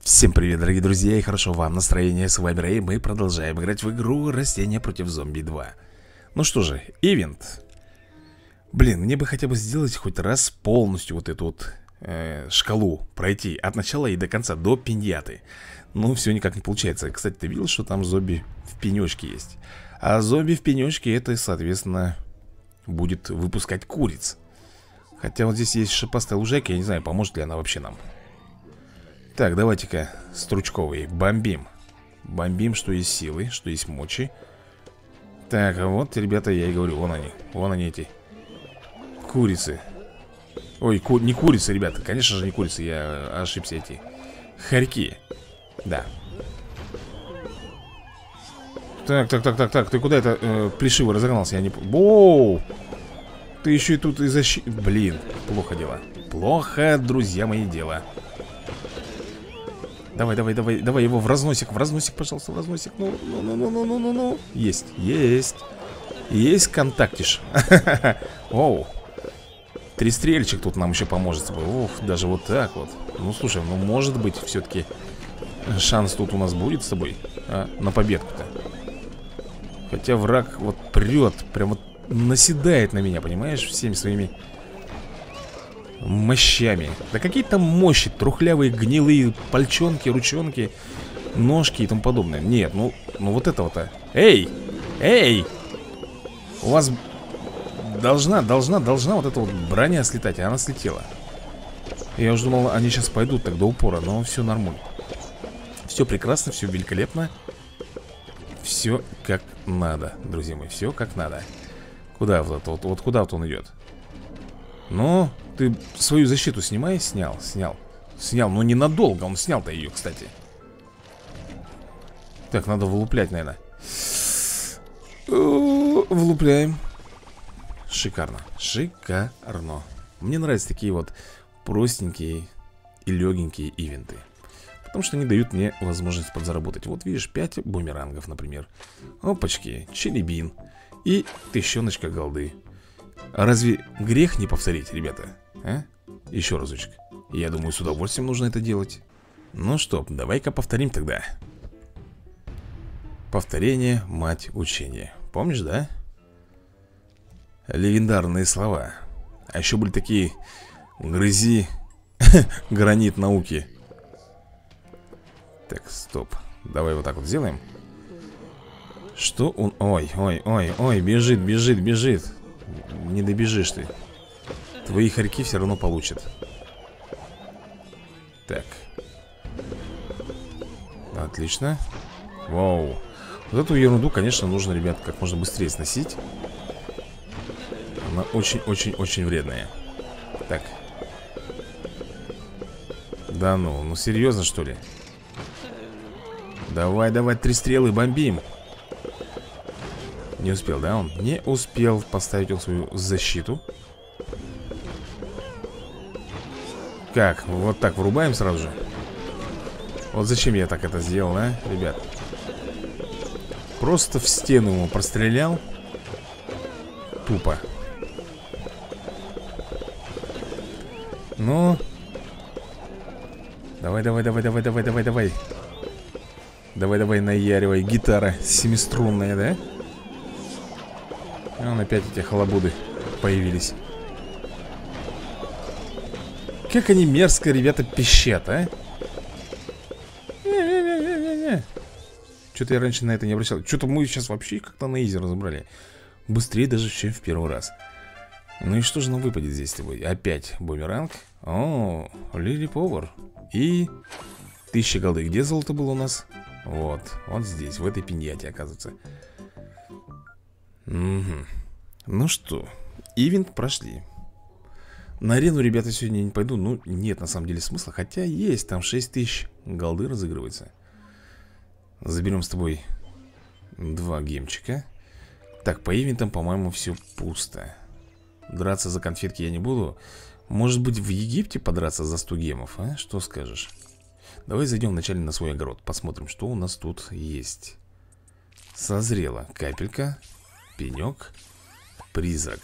Всем привет, дорогие друзья, и хорошо вам настроение. С вами Рэй, мы продолжаем играть в игру Растения против зомби 2. Ну что же, ивент. Блин, мне бы хотя бы сделать хоть раз полностью вот эту вот шкалу пройти от начала и до конца, до пиньяты. Но все никак не получается. Кстати, ты видел, что там зомби в пенечке есть? А зомби в пенечке это, соответственно, будет выпускать куриц. Хотя вот здесь есть шипастая лужайка, я не знаю, поможет ли она вообще нам. Так, давайте-ка, стручковый, бомбим. Бомбим, что есть силы, что есть мочи. Так, а вот, ребята, я и говорю, вон они эти курицы. Ой, не курицы, ребята, конечно же не курицы, я ошибся, эти хорьки. Да. Так, ты куда это плешиво разогнался, я не... Воу! Ты еще и тут и защиты... Блин, плохо дело. Плохо, друзья мои, дело. Давай его в разносик, пожалуйста, в разносик. Ну. Есть контактиш. Оу. Тристрельчик тут нам еще поможет с собой. Ух, даже вот так вот. Ну, слушай, ну, может быть, все-таки шанс тут у нас будет с тобой на победку-то. Хотя враг вот прет, прям вот наседает на меня, понимаешь, всеми своими мощами. Да какие там мощи, трухлявые, гнилые пальчонки, ручонки, ножки и тому подобное. Нет, ну вот это вот-то. Эй! У вас должна вот эта вот броня слетать, а она слетела. Я уже думал, они сейчас пойдут так до упора, но все нормально. Все прекрасно, все великолепно. Все как надо, друзья мои, все как надо. Куда вот куда вот он идет? Ну, ты свою защиту снимай. Снял, но ненадолго, он снял-то ее, кстати. Так, надо вылуплять, наверное. Влупляем. Шикарно. Мне нравятся такие вот простенькие и легенькие ивенты, потому что они дают мне возможность подзаработать. Вот видишь, 5 бумерангов, например. Опачки, чилибин и тыщеночка голды. А разве грех не повторить, ребята? А? Еще разочек. Я думаю, с удовольствием нужно это делать. Ну что, давай-ка повторим тогда. Повторение, мать учения. Помнишь, да? Легендарные слова. А еще были такие: грызи гранит науки. Так, стоп. Давай вот так вот сделаем. Что он... Ой, бежит. Не добежишь ты. Твои хорьки все равно получат. Так. Отлично. Вау. Вот эту ерунду, конечно, нужно, ребят, как можно быстрее сносить. Она очень вредная. Так. Да ну серьезно, что ли? Давай, 3 стрелы, бомбим. Не успел, да, он? Не успел поставить он свою защиту. Как? Вот так врубаем сразу же. Вот зачем я так это сделал, а, ребят? Просто в стену ему прострелял. Тупо. Ну. Давай. Давай, наяривай. Гитара семиструнная, да? Вон опять эти халабуды появились. Как они мерзко, ребята, пищат, а? Что-то я раньше на это не обращал. Что-то мы сейчас вообще как-то на изи разобрали. Быстрее даже, чем в первый раз. Ну и что же нам выпадет здесь с тобой? Опять бумеранг. О, Лили Повар. И 1000 голды. Где золото было у нас? Вот здесь, в этой пиньяте, оказывается. Угу. Ну что, ивент прошли. На арену, ребята, сегодня не пойду. Ну, нет, на самом деле, смысла. Хотя есть, там 6000 голды разыгрывается. Заберем с тобой 2 гемчика. Так, по ивентам, по-моему, все пусто. Драться за конфетки я не буду. Может быть, в Египте подраться за 100 гемов, а? Что скажешь? Давай зайдем вначале на свой огород. Посмотрим, что у нас тут есть. Созрела капелька, пенек, призрак.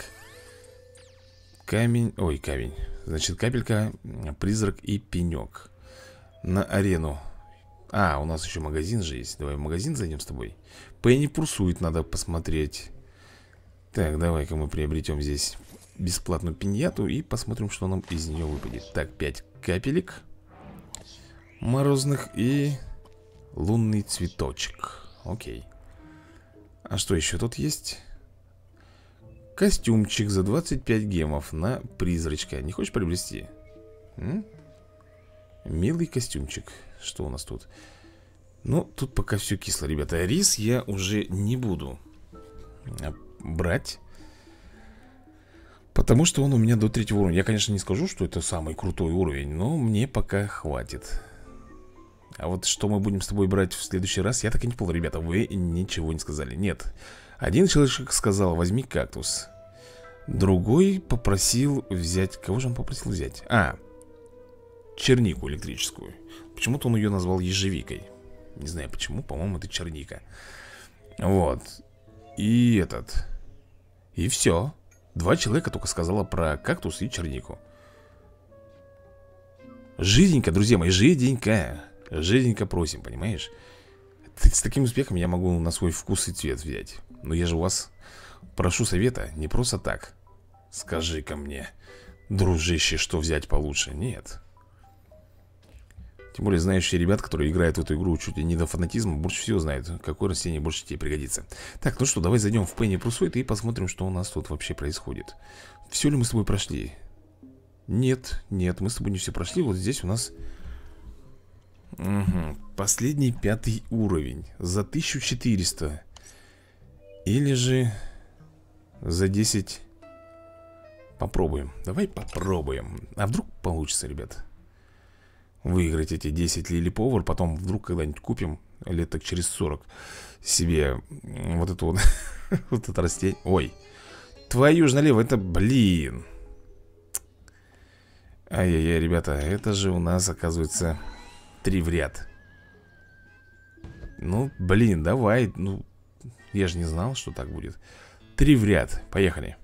Камень. Значит, капелька, призрак и пенек. На арену А, у нас еще магазин же есть. Давай в магазин зайдем с тобой. Пенни пурсует, надо посмотреть. Так, давай-ка мы приобретем здесь бесплатную пиньяту и посмотрим, что нам из нее выпадет. Так, 5 капелек морозных и лунный цветочек. Окей. А что еще тут есть? Костюмчик за 25 гемов на призрачка. Не хочешь приобрести? Милый костюмчик. Что у нас тут? Ну, тут пока все кисло, ребята. Рис я уже не буду брать, потому что он у меня до 3-го уровня. Я, конечно, не скажу, что это самый крутой уровень, но мне пока хватит. А вот что мы будем с тобой брать в следующий раз, я так и не понял, ребята. Вы ничего не сказали. Нет. Один человек сказал, возьми кактус. Другой попросил взять... Кого же он попросил взять? А, чернику электрическую. Почему-то он ее назвал ежевикой. Не знаю почему, по-моему, это черника. Вот. И этот. И все. 2 человека только сказала про кактус и чернику. Жиденько, друзья мои, жиденько. Жиденько просим, понимаешь? С таким успехом я могу на свой вкус и цвет взять. Но я же у вас прошу совета не просто так. Скажи-ка мне, дружище, что взять получше. Нет. Тем более знающие ребят, которые играют в эту игру чуть ли не до фанатизма, больше всего знают, какое растение больше тебе пригодится. Так, ну что, давай зайдем в Пенни Прусойд и посмотрим, что у нас тут вообще происходит. Все ли мы с тобой прошли? Нет, нет, мы с тобой не все прошли. Вот здесь у нас последний 5-й уровень за 1400. Или же за 10. Попробуем. Давай попробуем. А вдруг получится, ребят, выиграть эти 10 лилиповер. Потом вдруг когда-нибудь купим лет так через 40 себе вот это вот вот это растение. Ой, твою ж налево, это, блин. Ай-яй-яй, ребята, это же у нас, оказывается, 3 в ряд. Ну, блин, давай. Ну, я же не знал, что так будет. 3 в ряд, поехали.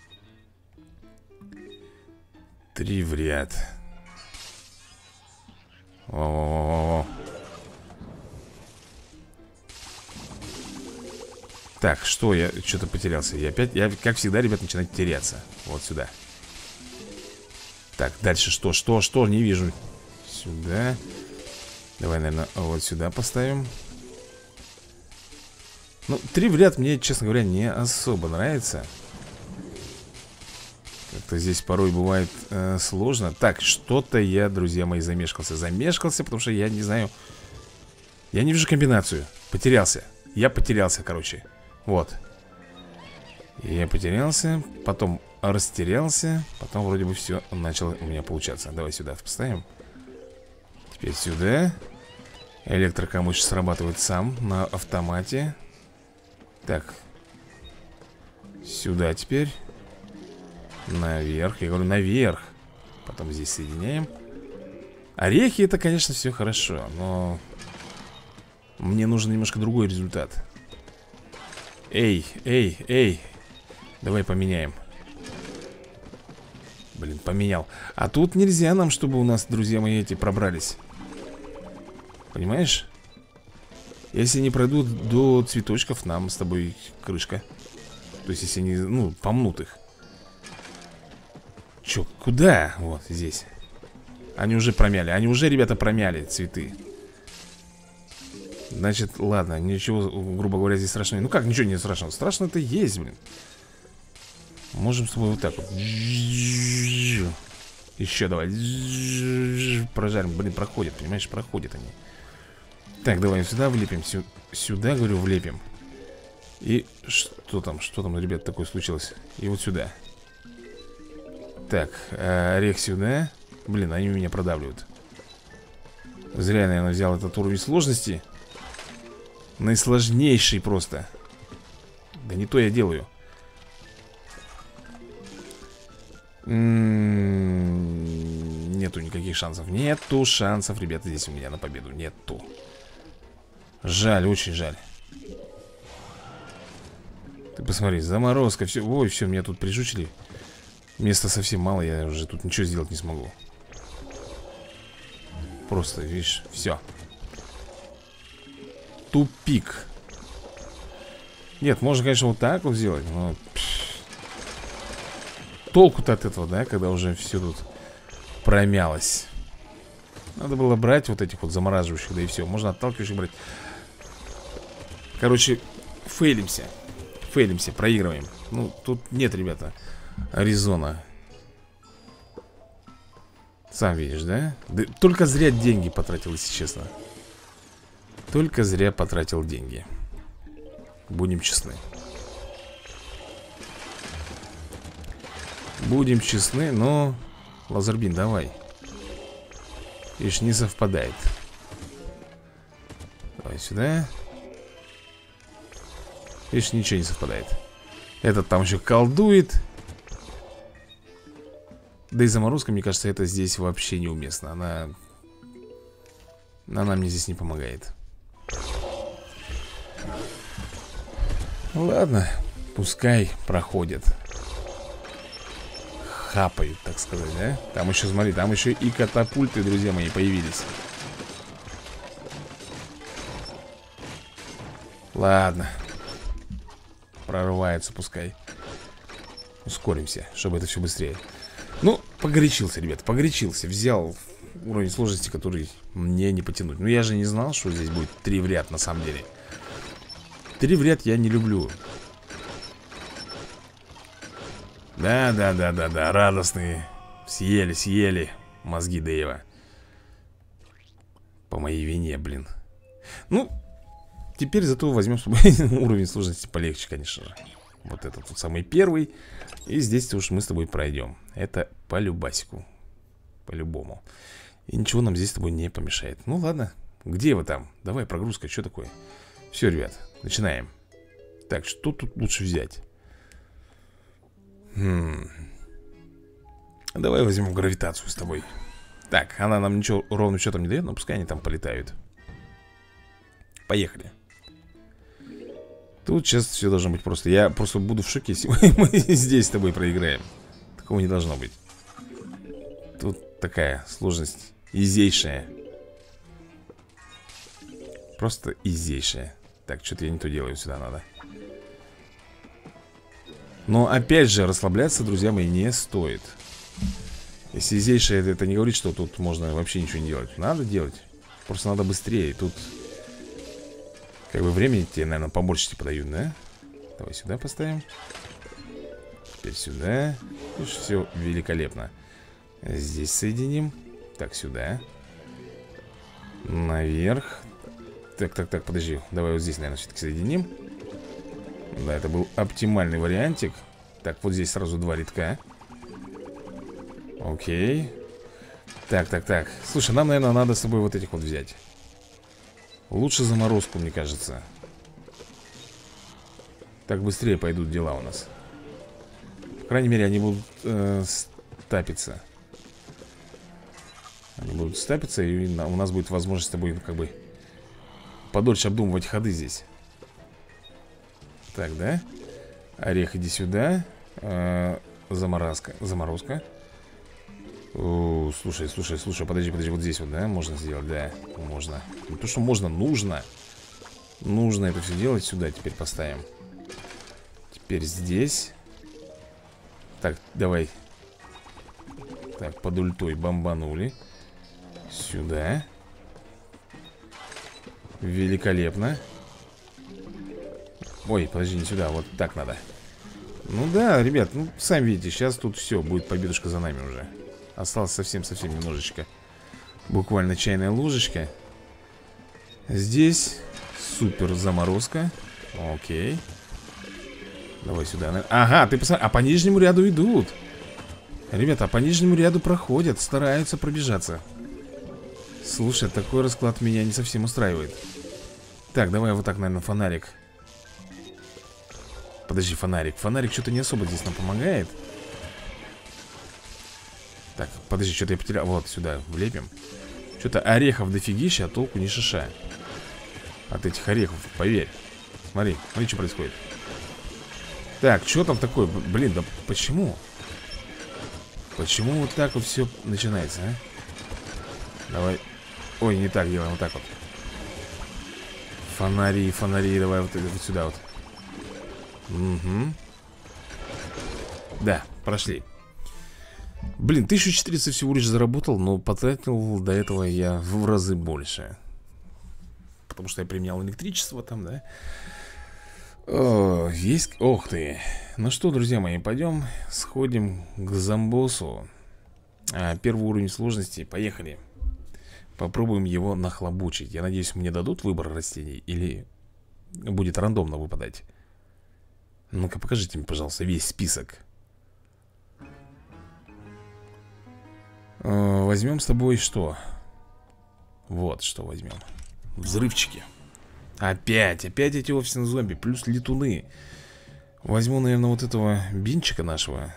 3 в ряд. О-о-о-о. Так, что я что-то потерялся. Я, как всегда, ребят, начинаю теряться. Вот сюда. Так, дальше что, не вижу. Сюда. Давай, наверное, вот сюда поставим. Ну, 3 в ряд мне, честно говоря, не особо нравится. Как-то здесь порой бывает сложно. Так, что-то я, друзья мои, замешкался, потому что я не знаю. Я не вижу комбинацию. Потерялся. Я потерялся, короче. Вот. Я потерялся, потом растерялся. Потом вроде бы все начало у меня получаться. Давай сюда поставим. Теперь сюда. Электрокамыш срабатывает сам на автомате. Так. Сюда теперь. Наверх, я говорю наверх. Потом здесь соединяем. Орехи, это, конечно, все хорошо, но мне нужен немножко другой результат. Эй, эй, эй. Давай поменяем. Блин, поменял. А тут нельзя нам, чтобы у нас, друзья мои, эти пробрались. Понимаешь? Если не пройдут до цветочков, нам с тобой крышка. То есть, если не, ну, помнут их. Чё, куда? Вот здесь. Они уже промяли, ребята, промяли цветы. Значит, ладно, ничего, грубо говоря, здесь страшного. Ну как, ничего не страшного. Страшно-то есть, блин. Можем с тобой вот так вот. Еще давай. Прожарим, блин, проходят, понимаешь, проходят они. Так, давай сюда влепим. Сюда, говорю, влепим. И что там, ребят, такое случилось? И вот сюда. Так, орех сюда. Блин, они меня продавливают. Зря я, наверное, взял этот уровень сложности. Наисложнейший просто. Да не то я делаю. Нету никаких шансов. Нету шансов, ребята, здесь у меня на победу. Нету. Жаль, очень жаль. Ты посмотри, заморозка, все. Ой, все, меня тут прижучили. Места совсем мало, я уже тут ничего сделать не смогу. Просто, видишь, все. тупик. Нет, можно, конечно, вот так вот сделать, но... Толку-то от этого, да, когда уже все тут промялось. Надо было брать вот этих вот замораживающих, да и все. Можно отталкивающих брать. Короче, фейлимся. Фейлимся, проигрываем. Ну, тут нет, ребята, резона. Сам видишь, да? Да только зря деньги потратил, если честно. Только зря потратил деньги. Будем честны. Будем честны, но... Лазербин, давай. Видишь, не совпадает. Давай сюда. Видишь, ничего не совпадает. Этот там еще колдует. Да и заморозка, мне кажется, это здесь вообще неуместно. Она мне здесь не помогает. Ладно, пускай проходят. Хапают, так сказать, да? Там еще, смотри, там еще и катапульты, друзья мои, появились. Ладно. Прорывается, пускай. Ускоримся, чтобы это все быстрее. Ну, погорячился, ребят, погорячился. Взял уровень сложности, который мне не потянуть. Но я же не знал, что здесь будет 3 в ряд, на самом деле. 3 в ряд я не люблю. Да, радостные. Съели мозги Дэйва. По моей вине, блин. Ну, теперь зато возьмем с собой уровень сложности полегче, конечно же. Вот этот вот самый первый. И здесь уж мы с тобой пройдем. Это по любасику. По-любому. И ничего нам здесь с тобой не помешает. Ну ладно, где вы там? Давай, прогрузка, что такое? Все, ребят, начинаем. Так, что тут лучше взять? Давай возьмем гравитацию с тобой. Так, она нам ничего ровным счетом не дает, но пускай они там полетают. Поехали. Тут сейчас все должно быть просто. Я просто буду в шоке, если мы здесь с тобой проиграем. Такого не должно быть. Тут такая сложность изейшая. Просто изейшая. Так, что-то я не то делаю, сюда надо. Но опять же, расслабляться, друзья мои, не стоит. Если изейшее, это не говорит, что тут можно вообще ничего не делать. Надо делать. Просто надо быстрее. Тут как бы времени тебе, наверное, побольше типа дают, да? Давай сюда поставим. Теперь сюда. Все великолепно. Здесь соединим. Так, сюда. Наверх. Так, подожди. Давай вот здесь, наверное, все-таки соединим. Да, это был оптимальный вариантик. Так, вот здесь сразу 2 рядка. Окей. Так. Слушай, нам, наверное, надо с собой вот этих вот взять. Лучше заморозку, мне кажется. Так быстрее пойдут дела у нас. По крайней мере, они будут стапиться. Они будут стапиться, и у нас будет возможность с тобой, как бы, подольше обдумывать ходы здесь. Так, да? Орех, иди сюда. Заморозка. Слушай, подожди, вот здесь вот, да, можно сделать, да, можно. Не то, что можно, нужно. Нужно это все делать, сюда теперь поставим. Теперь здесь. Так, давай. Так, под ультой бомбанули. Сюда. Великолепно. Ой, подожди, не сюда, вот так надо. Ну да, ребят, ну сами видите, сейчас тут все, будет победушка за нами уже. Осталось совсем немножечко. Буквально чайная ложечка. Здесь супер заморозка. Окей. Давай сюда. Ага, ты посмотри, а по нижнему ряду идут. Ребята, а по нижнему ряду проходят, стараются пробежаться. Слушай, такой расклад меня не совсем устраивает. Так, давай вот так, наверное, фонарик. Подожди, фонарик. Фонарик что-то не особо здесь нам помогает. Так, подожди, что-то я потерял. Вот, сюда влепим. Что-то орехов дофигища, а толку ни шиша. От этих орехов, поверь. Смотри, что происходит. Так, что там такое? Блин, да почему? Почему вот так вот все начинается, а? Давай. Ой, не так делаем, вот так вот. Фонари, фонари, давай вот сюда вот. Угу. Да, прошли. Блин, 1400 всего лишь заработал, но потратил до этого я в разы больше. Потому что я применял электричество там, да? О, есть... Ох ты. Ну что, друзья мои, пойдем сходим к зомбосу. Первый уровень сложности, поехали. Попробуем его нахлобучить. Я надеюсь, мне дадут выбор растений или будет рандомно выпадать. Ну-ка, покажите мне, пожалуйста, весь список. Возьмем с тобой что? Вот что возьмем. Взрывчики. Опять эти офисные зомби. Плюс летуны. Возьму, наверное, вот этого бинчика нашего.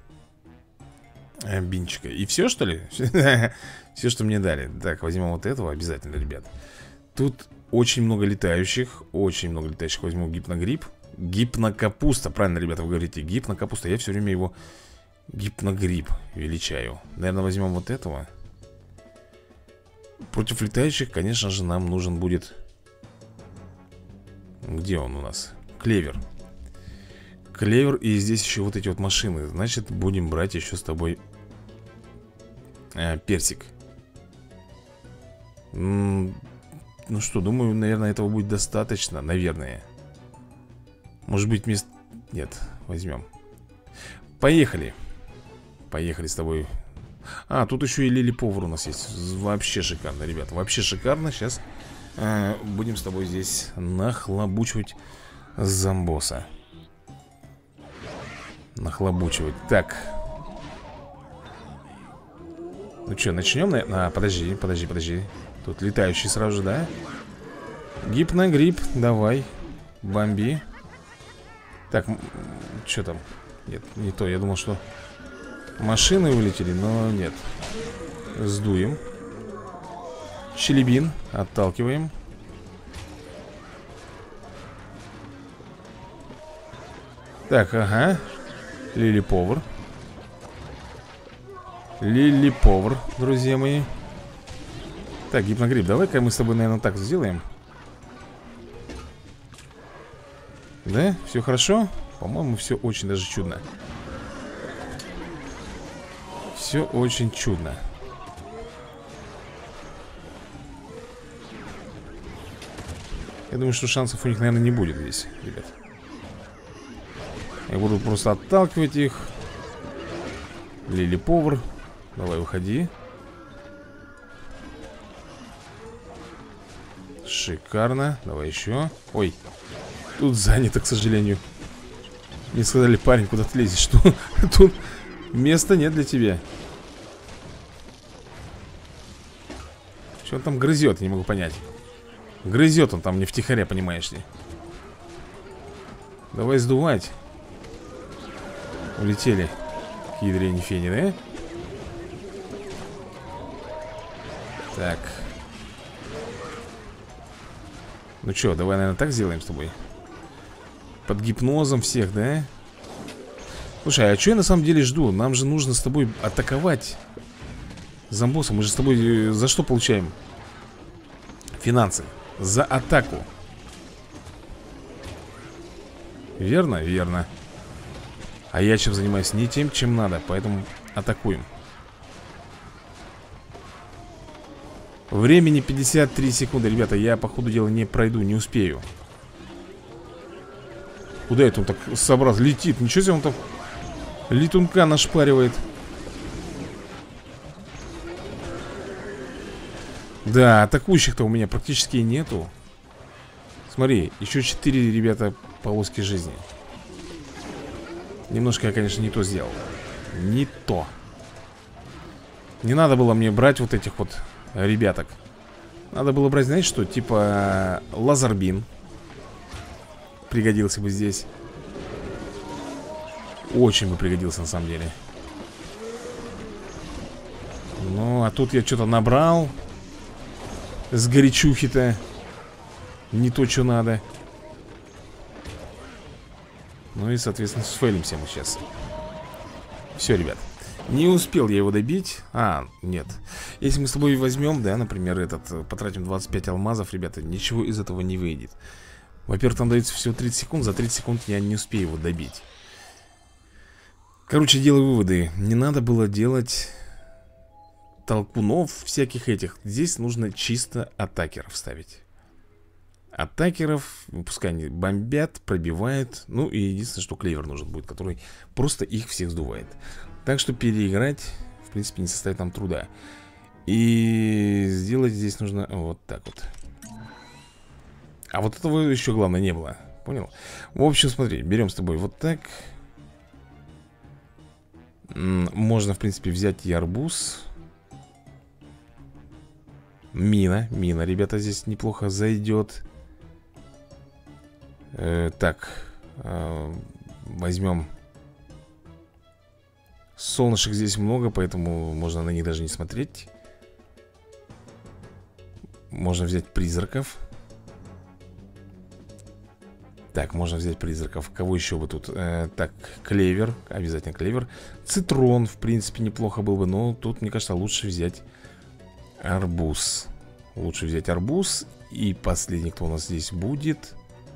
Бинчика. И все, что ли? Все, что мне дали. Так, возьмем вот этого обязательно, ребят. Тут очень много летающих. Очень много летающих. Возьму гипногриб. Гипнокапуста. Правильно, ребята, вы говорите. Гипнокапуста. Я все время его гипногриб величаю. Наверное, возьмем вот этого. Против летающих, конечно же, нам нужен будет... Где он у нас? Клевер. Клевер, и здесь еще вот эти вот машины. Значит, будем брать еще с тобой персик. Ну что, думаю, наверное, этого будет достаточно. Наверное. Может быть, вместо... Нет, возьмем. Поехали. Поехали с тобой. Тут еще и лили-повар у нас есть. Вообще шикарно, ребят. Вообще шикарно. Сейчас будем с тобой здесь нахлобучивать зомбоса. Нахлобучивать. Так. Ну что, начнем, наверное? Подожди. Тут летающий сразу же, да? Гипногриб, давай. Бомби. Так, что там? Нет, не то, я думал, что машины вылетели, но нет. Сдуем. Щелебин, отталкиваем. Так, ага. Лили-повар. Лили-повар, друзья мои. Так, гипногриб, давай-ка мы с тобой, наверное, так сделаем. Да? Все хорошо? По-моему, все очень даже чудно. Все очень чудно. Я думаю, что шансов у них, наверное, не будет здесь, ребят. Я буду просто отталкивать их. Лили-повар. Давай, выходи. Шикарно. Давай еще. Ой, тут занято, к сожалению. Мне сказали: парень, куда ты лезешь? Что? Тут места нет для тебя. Что он там грызет, я не могу понять. Грызет он там не втихаря, понимаешь ли. Давай сдувать. Улетели. К ядрене фени, да? Так. Ну что, давай, наверное, так сделаем с тобой. Под гипнозом всех, да? Слушай, а что я на самом деле жду? Нам же нужно с тобой атаковать зомбоса. Мы же с тобой за что получаем финансы? За атаку. Верно? Верно. А я чем занимаюсь? Не тем, чем надо. Поэтому атакуем. Времени 53 секунды. Ребята, я по ходу дела не пройду, не успею. Куда это он так собрался? Летит. Ничего себе, он там летунка нашпаривает. Да, атакующих-то у меня практически нету. Смотри, еще 4, ребята, полоски жизни. Немножко я, конечно, не то сделал. Не то. Не надо было мне брать вот этих вот ребяток. Надо было брать, знаете что? Типа лазербин. Пригодился бы здесь. Очень бы пригодился, на самом деле. Ну, а тут я что-то набрал. С горячухи-то. Не то, что надо. Ну и, соответственно, сфейлимся мы сейчас. Все, ребят. Не успел я его добить. А, нет. Если мы с тобой возьмем, да, например, потратим 25 алмазов, ребята, ничего из этого не выйдет. Во-первых, там дается всего 30 секунд. За 30 секунд я не успею его добить. Короче, делаю выводы. Не надо было делать толкунов всяких этих. Здесь нужно чисто атакеров ставить. Атакеров, пускай они бомбят, пробивают. Ну и единственное, что клевер нужен будет, который просто их всех сдувает. Так что переиграть, в принципе, не составит нам труда. И сделать здесь нужно вот так вот. А вот этого еще, главное, не было. Понял? В общем, смотри, берем с тобой вот так. Можно, в принципе, взять и арбуз. Мина, ребята, здесь неплохо зайдет. Так, возьмем. Солнышек здесь много, поэтому можно на них даже не смотреть. Можно взять призраков. Так, можно взять призраков. Кого еще бы тут? Так, клевер, обязательно клевер. Цитрон, в принципе, неплохо был бы. Но тут, мне кажется, лучше взять арбуз. Лучше взять арбуз. И последний, кто у нас здесь будет.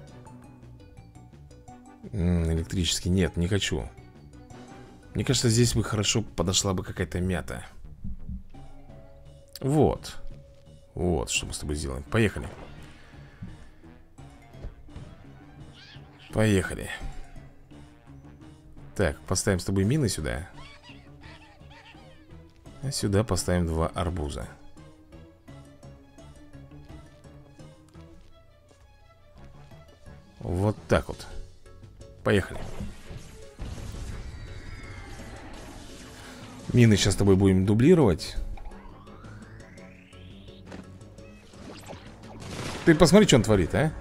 Электрический, нет, не хочу. Мне кажется, здесь бы хорошо подошла бы какая-то мята. Вот. Вот, что мы с тобой сделаем. Поехали. Поехали. Так, поставим с тобой мины сюда. А сюда поставим 2 арбуза. Вот так вот. Поехали. Мины сейчас с тобой будем дублировать. Ты посмотри, что он творит, а?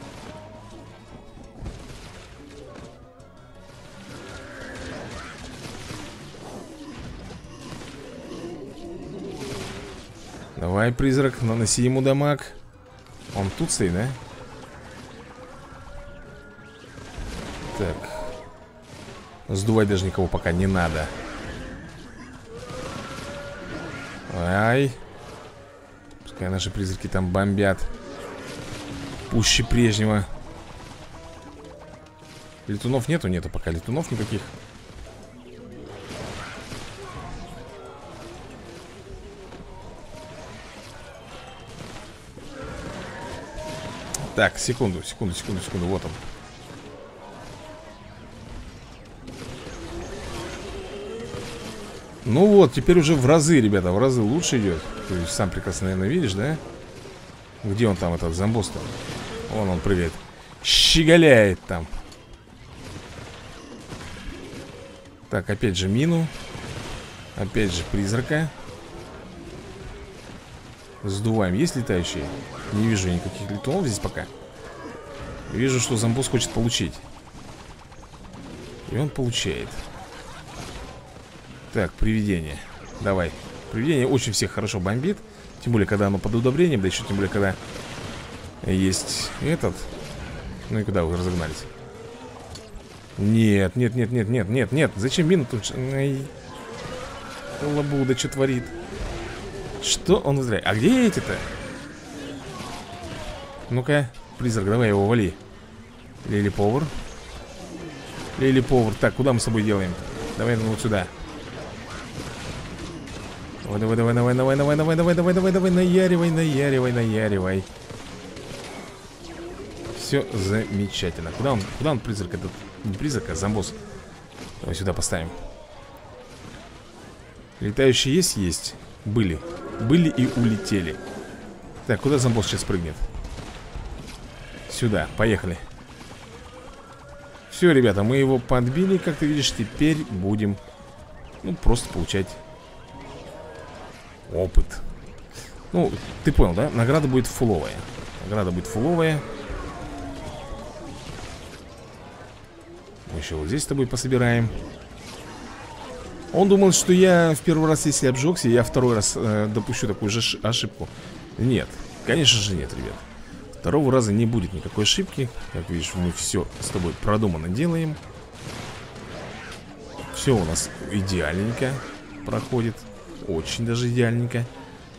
Давай, призрак, наноси ему дамаг. Он тут стоит, да? Так. Сдувать даже никого пока не надо. Ай. Пускай наши призраки там бомбят. Пуще прежнего. Летунов нету? Нету пока летунов никаких. Так, секунду, вот он. Ну вот, теперь уже в разы, ребята, в разы лучше идет. Ты сам прекрасно, наверное, видишь, да? Где он там, этот зомбос-то? Вон он прыгает. Щеголяет там. Так, опять же мину. Опять же призрака. Сдуваем. Есть летающие? Не вижу никаких летунов здесь пока. Вижу, что зомбос хочет получить. И он получает. Так, привидение. Давай. Привидение очень всех хорошо бомбит. Тем более, когда оно под удобрением. Да еще тем более, когда есть этот. Ну и куда вы разогнались? Нет. Зачем мину тут? Ай. Лабуда что творит? Что он вытворяет? А где эти-то? Ну-ка, призрак, давай его вали. Лили-повар. Лили-повар. Так, куда мы с собой делаем? Давай вот сюда. Давай, наяривай. Все замечательно. Куда он призрак этот? Не призрак, а зомбос. Давай сюда поставим. Летающие есть? Есть. Были и улетели. Так, куда зомбос сейчас прыгнет? Сюда, поехали. Все, ребята, мы его подбили. Как ты видишь, теперь будем просто получать опыт. Ну, ты понял, да? Награда будет фуловая. Мы еще вот здесь с тобой пособираем. Он думал, что я в первый раз, если обжегся, я второй раз допущу такую же ошибку. Нет, конечно же нет, ребят. Второго раза не будет никакой ошибки. Как видишь, мы все с тобой продуманно делаем. Все у нас идеальненько. проходит. Очень даже идеальненько.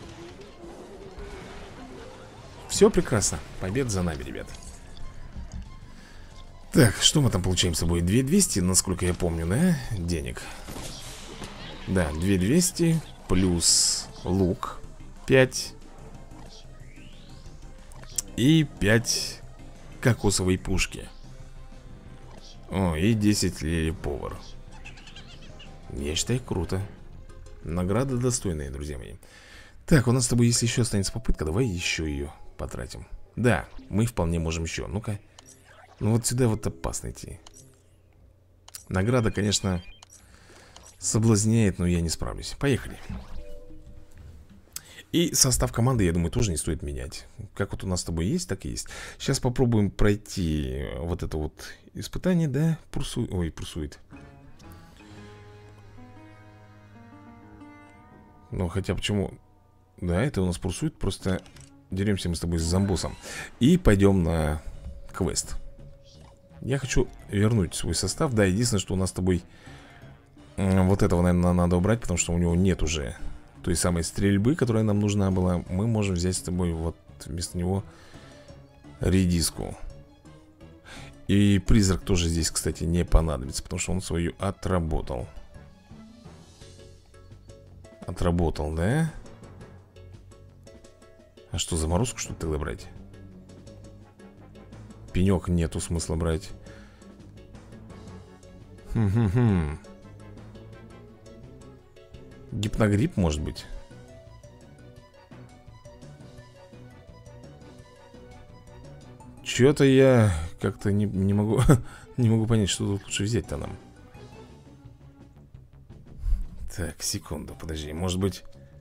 Все прекрасно. Победа за нами, ребят. Так, что мы там получаем с собой? 2200, насколько я помню, да? Денег. Да, 2200 плюс лук 5. И 5 кокосовой пушки. О, и 10 лили-повар. Я считаю, круто. Награды достойные, друзья мои. Так, у нас с тобой, если еще останется попытка, давай еще ее потратим. Да, мы вполне можем еще. Ну-ка. Ну вот сюда вот опасно идти. Награда, конечно, соблазняет, но я не справлюсь. Поехали. И состав команды, я думаю, тоже не стоит менять. Как вот у нас с тобой есть, так и есть. Сейчас попробуем пройти вот это вот испытание, да? Ой, пурсует. Ну, хотя почему? Да, это у нас пурсует. Просто деремся мы с тобой с зомбосом. И пойдем на квест. Я хочу вернуть свой состав. Да, единственное, что у нас с тобой вот этого, наверное, надо убрать, потому что у него нет уже той самой стрельбы, которая нам нужна была. Мы можем взять с тобой вот вместо него редиску. И призрак тоже здесь, кстати, не понадобится, потому что он свою отработал. Отработал, да? А что, заморозку что-то тогда брать? Пенек нету смысла брать. Хм-хм-хм. Гипногрипп, может быть? Чё-то я как-то не могу не могу понять, что тут лучше взять-то нам. Так, секунду, подожди, может быть,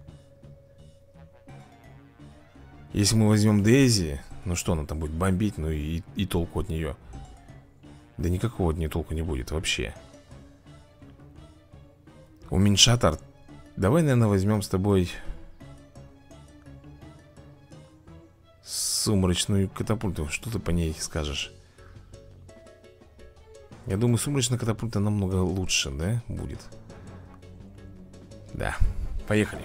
если мы возьмем Дейзи, ну что она там будет бомбить, ну и толку от нее. Да никакого от нее толку не будет вообще. Уменьшатор. Давай, наверное, возьмем с тобой сумрачную катапульту. Что ты по ней скажешь? Я думаю, сумрачная катапульта намного лучше, да, будет? Да, поехали.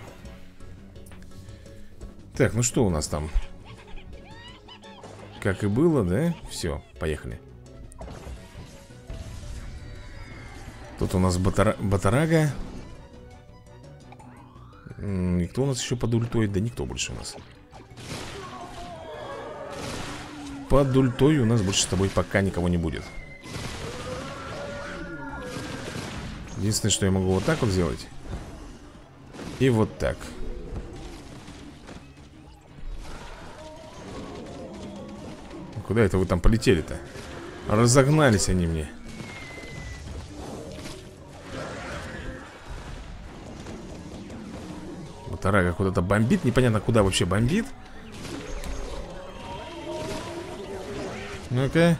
Так, ну что у нас там? Как и было, да? Все, поехали. Тут у нас батарага. И кто у нас еще под ультой? Да никто больше у нас. Под ультой у нас больше с тобой пока никого не будет. Единственное, что я могу вот так вот сделать. И вот так. Куда это вы там полетели-то? Разогнались они мне. Батарага куда-то бомбит. Непонятно, куда вообще бомбит. Ну-ка.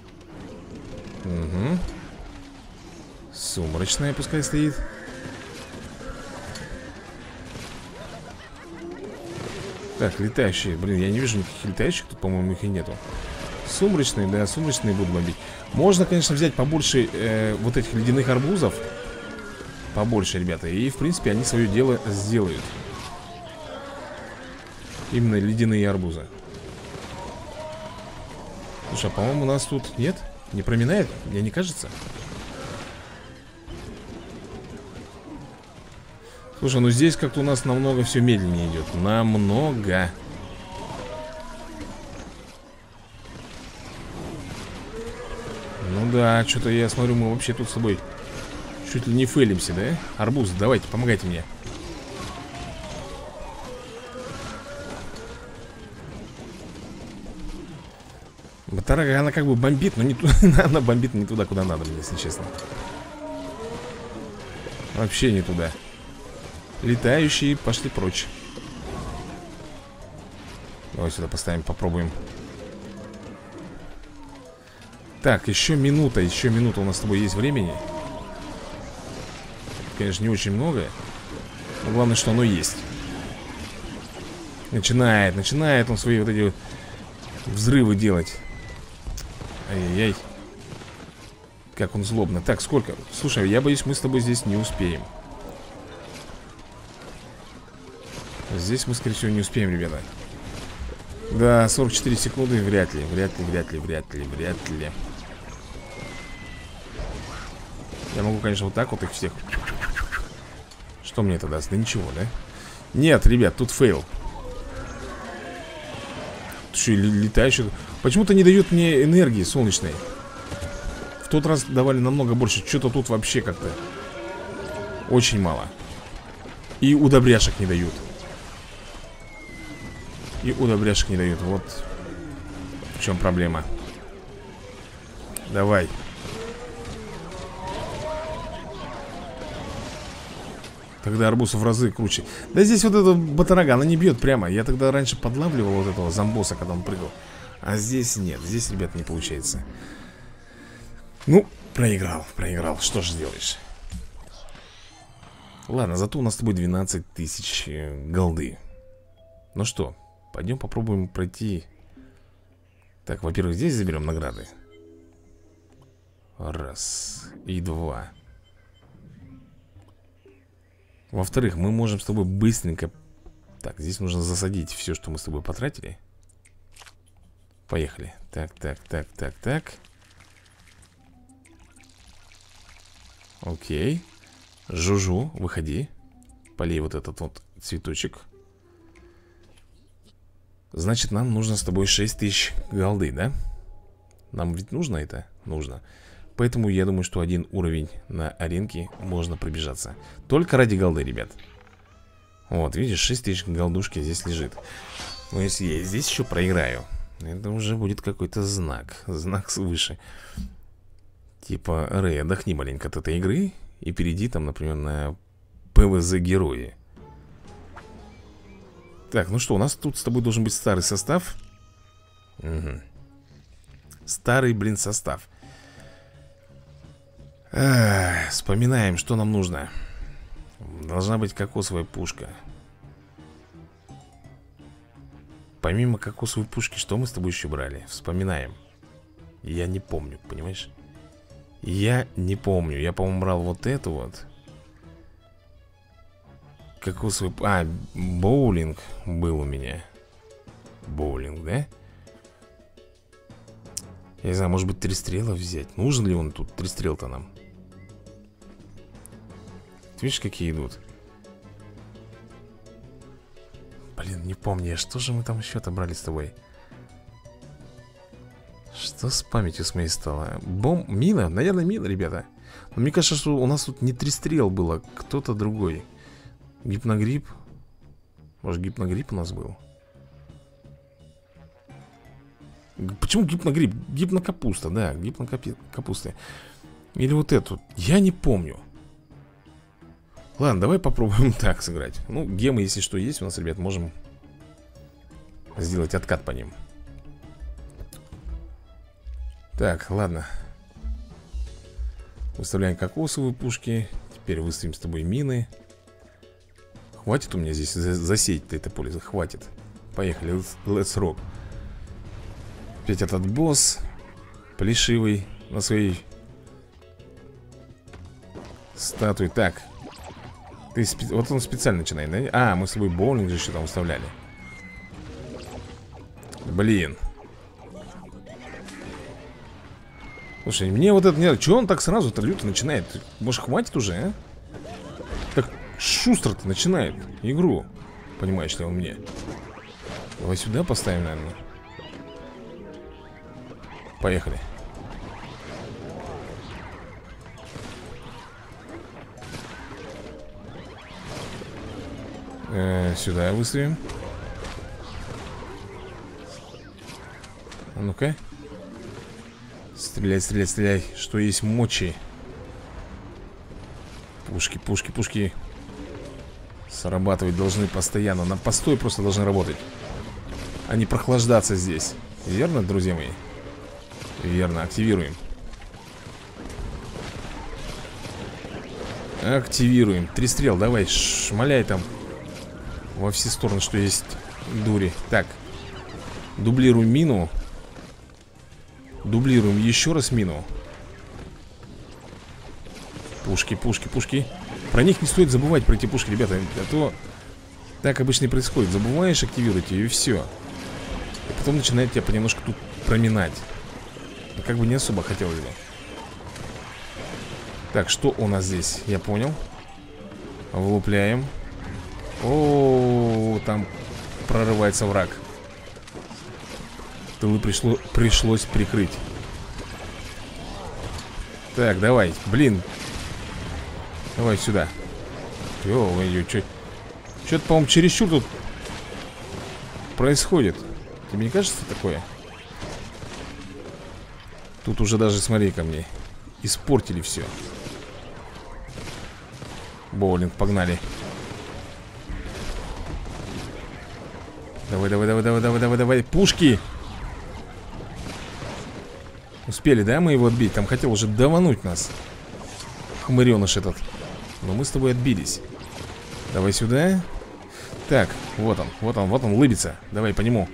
Угу. Сумрачная пускай стоит. Так, летающие. Блин, я не вижу никаких летающих. Тут, по-моему, их и нету. Сумрачные, да, сумрачные будут бомбить. Можно, конечно, взять побольше вот этих ледяных арбузов. Побольше, ребята. И, в принципе, они свое дело сделают. Именно ледяные арбузы. Слушай, а по-моему, у нас тут нет? Не проминает? Мне не кажется. Слушай, ну здесь как-то у нас намного все медленнее идет. Намного. Ну да, что-то я смотрю, мы вообще тут с тобой чуть ли не фейлимся, да? Арбуз, давайте, помогайте мне. Батарага, она как бы бомбит, но не туда. Она бомбит не туда, куда надо, если честно. Вообще не туда. Летающие пошли прочь. Давай сюда поставим, попробуем. Так, еще минута у нас с тобой есть времени. Конечно, не очень много, но главное, что оно есть. Начинает он свои вот эти вот взрывы делать. Ай-яй-яй. Как он злобно. Так, сколько? Слушай, я боюсь, мы с тобой здесь не успеем. Здесь мы, скорее всего, не успеем, ребята. Да, 44 секунды. Вряд ли. Я могу, конечно, вот так вот их всех. Что мне это даст? Да ничего, да? Нет, ребят, тут фейл. Что, летающий. Почему-то не дает мне энергии солнечной. В тот раз давали намного больше. Что-то тут вообще как-то очень мало. И удобряшек не дают. Вот в чем проблема. Давай. Тогда арбуз в разы круче. Да здесь вот эта батарага, она не бьет прямо. Я тогда раньше подлавливал вот этого зомбоса, когда он прыгал. А здесь нет, здесь, ребят, не получается. Ну, проиграл. Что ж сделаешь. Ладно, зато у нас с тобой 12 тысяч голды. Ну что, пойдем попробуем пройти. Так, во-первых, здесь заберем награды. Раз и два. Во-вторых, мы можем с тобой быстренько... Так, здесь нужно засадить все, что мы с тобой потратили. Поехали. Так. Окей. Жужу, выходи. Полей вот этот вот цветочек. Значит, нам нужно с тобой 6000 голды, да? Нам ведь нужно это? Нужно. Поэтому я думаю, что один уровень на аренке можно пробежаться. Только ради голды, ребят. Вот, видишь, 6000 голдушки здесь лежит. Но если я здесь еще проиграю, это уже будет какой-то знак. Знак свыше. Типа, Рэй, отдохни маленько от этой игры и перейди там, например, на ПВЗ герои. Так, ну что, у нас тут с тобой должен быть старый состав. Угу. Старый, блин, состав. Вспоминаем, что нам нужно. Должна быть кокосовая пушка. Помимо кокосовой пушки, что мы с тобой еще брали? Вспоминаем. Я не помню, понимаешь? Я не помню. Я, по-моему, брал вот эту вот. Кокосовый... А, боулинг был у меня. Боулинг, да? Я не знаю, может быть, 3 стрела взять. Нужен ли он тут? 3 стрел-то нам. Ты видишь, какие идут? Блин, не помню, что же мы там еще-то брали с тобой? Что с памятью с моей стало? Мина? Наверное, мина, ребята. Но мне кажется, что у нас тут не 3 стрел было. Кто-то другой. Гипногрипп. Может, гипногрипп у нас был? Почему гипногрипп? Гипнокапуста, да, гипнокапуста. Или вот эту. Я не помню. Ладно, давай попробуем так сыграть. Ну, гемы, если что есть у нас, ребят, можем сделать откат по ним. Так, ладно. Выставляем кокосовые пушки. Теперь выставим с тобой мины. Хватит у меня здесь засеять-то это поле. Хватит. Поехали, let's rock. Опять этот босс плешивый на своей статуе. Так. Вот он специально начинает, да? А, мы с собой боулинг же еще там выставляли. Блин. Слушай, мне вот это не нравится. Чего он так сразу троллют и начинает? Может, хватит уже, а? Так шустро-то начинает игру. Понимаешь ли, он мне. Давай сюда поставим, наверное. Поехали. Сюда выставим. А ну-ка. Стреляй, стреляй, стреляй. Что есть мочи. Пушки, пушки, пушки. Срабатывать должны постоянно. На постой просто должны работать, а не прохлаждаться здесь. Верно, друзья мои? Верно, активируем. Активируем. 3 стрел, давай, шмаляй там во все стороны, что есть дури. Так, дублируем мину. Дублируем еще раз мину. Пушки, пушки, пушки. Про них не стоит забывать, про эти пушки, ребята. А то Так обычно и происходит. Забываешь активировать ее, и все. И потом начинает тебя понемножку тут проминать. Но как бы не особо хотелось бы. Так, что у нас здесь? Я понял. Влупляем. О, там прорывается враг. Тылы пришлось прикрыть. Так, давай, блин. Давай сюда. Ё-моё, что-то, по-моему, чересчур тут происходит. Тебе не кажется такое? Тут уже даже, смотри ко мне, испортили все. Боулинг, погнали. Давай, давай, давай, давай, давай, давай, давай. Пушки! Успели, да, мы его отбить? Там хотел уже давануть нас хмыреныш этот. Но мы с тобой отбились. Давай сюда. Так, вот он, лыбится. Давай по нему.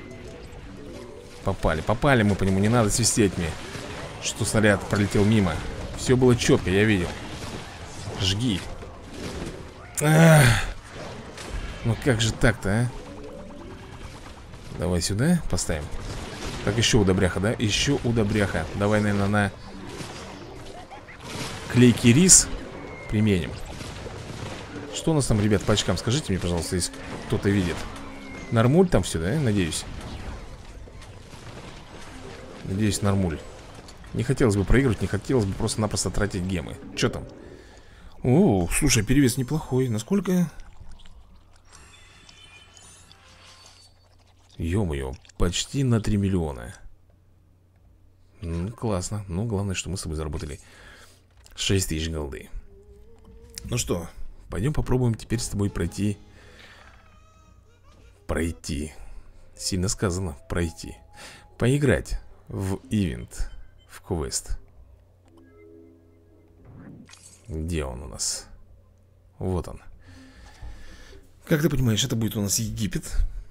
Попали мы по нему. Не надо свистеть мне, что снаряд пролетел мимо. Все было четко, я видел. Жги. Ах. Ну как же так-то, а? Давай сюда поставим. Так, еще удобряха, да? Еще удобряха. Давай, наверное, на клейкий рис применим. Что у нас там, ребят, по очкам? Скажите мне, пожалуйста, если кто-то видит. Нормуль там все, да? Надеюсь. Надеюсь, нормуль. Не хотелось бы проигрывать, не хотелось бы просто-напросто тратить гемы. Че там? О, слушай, перевес неплохой. Насколько? Ё-моё, почти на 3 миллиона. Классно. Ну, главное, что мы с тобой заработали 6 тысяч голды. Ну что, пойдем попробуем теперь с тобой пройти. Сильно сказано, пройти. Поиграть в ивент, в квест. Где он у нас? Вот он. Как ты понимаешь, это будет у нас Египет.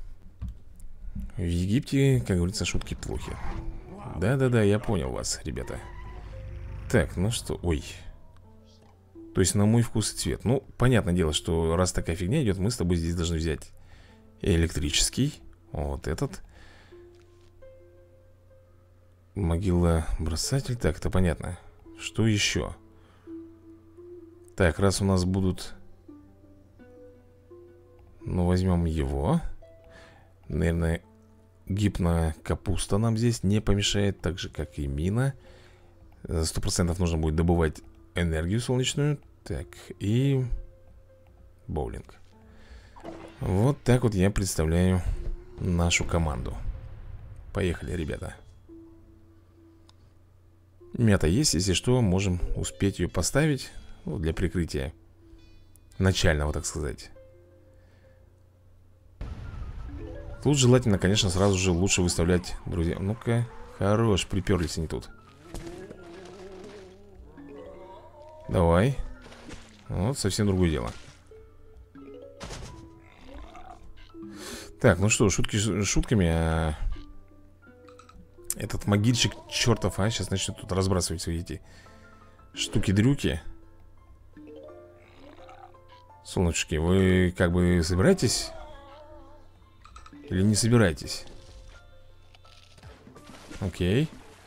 В Египте, как говорится, шутки плохи. Да-да-да, я понял вас, ребята. Так, ну что, ой. То есть на мой вкус и цвет. Ну, понятное дело, что раз такая фигня идет, мы с тобой здесь должны взять электрический. Вот этот. Могила-бросатель. Так, это понятно. Что еще? Так, раз у нас будут... Ну, возьмем его. Наверное, гипнокапуста нам здесь не помешает. Так же, как и мина. 100% нужно будет добывать энергию солнечную. Так, и... боулинг. Вот так вот я представляю нашу команду. Поехали, ребята. Мята есть, если что, можем успеть ее поставить, ну, для прикрытия начального, так сказать. Тут желательно, конечно, сразу же лучше выставлять, друзья. Ну-ка, хорош, приперлись они тут. Давай. Вот, совсем другое дело. Так, ну что, шутки шутками, а... этот могильщик чертов, а, сейчас начнет тут разбрасывать свои эти штуки-дрюки. Солнышки, вы как бы собираетесь? Или не собираетесь? Окей.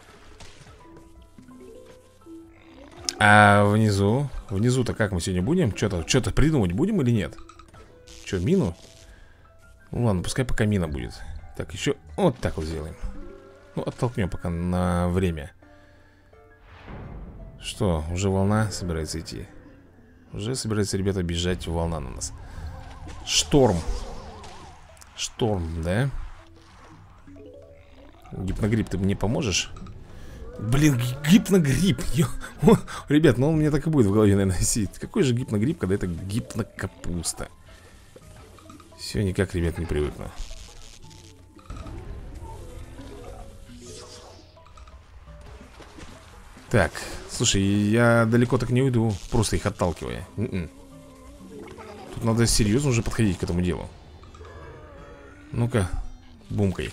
А внизу? Внизу-то как мы сегодня будем? Что-то придумать будем или нет? Что, мину? Ну ладно, пускай пока мина будет. Так, еще вот так вот сделаем. Ну, оттолкнем пока на время. Что, уже волна собирается идти? Уже собирается, ребята, бежать волна на нас. Шторм. Шторм, да? Гипногрипп, ты мне поможешь? Блин, гипногрипп. Ребят, ну он мне так и будет в голове, наверное, сидеть. Какой же гипногрипп, когда это гипнокапуста? Все никак, ребят, не привыкну. Так, слушай, я далеко так не уйду, просто их отталкивая. Тут надо серьезно уже подходить к этому делу. Ну-ка, бумкай.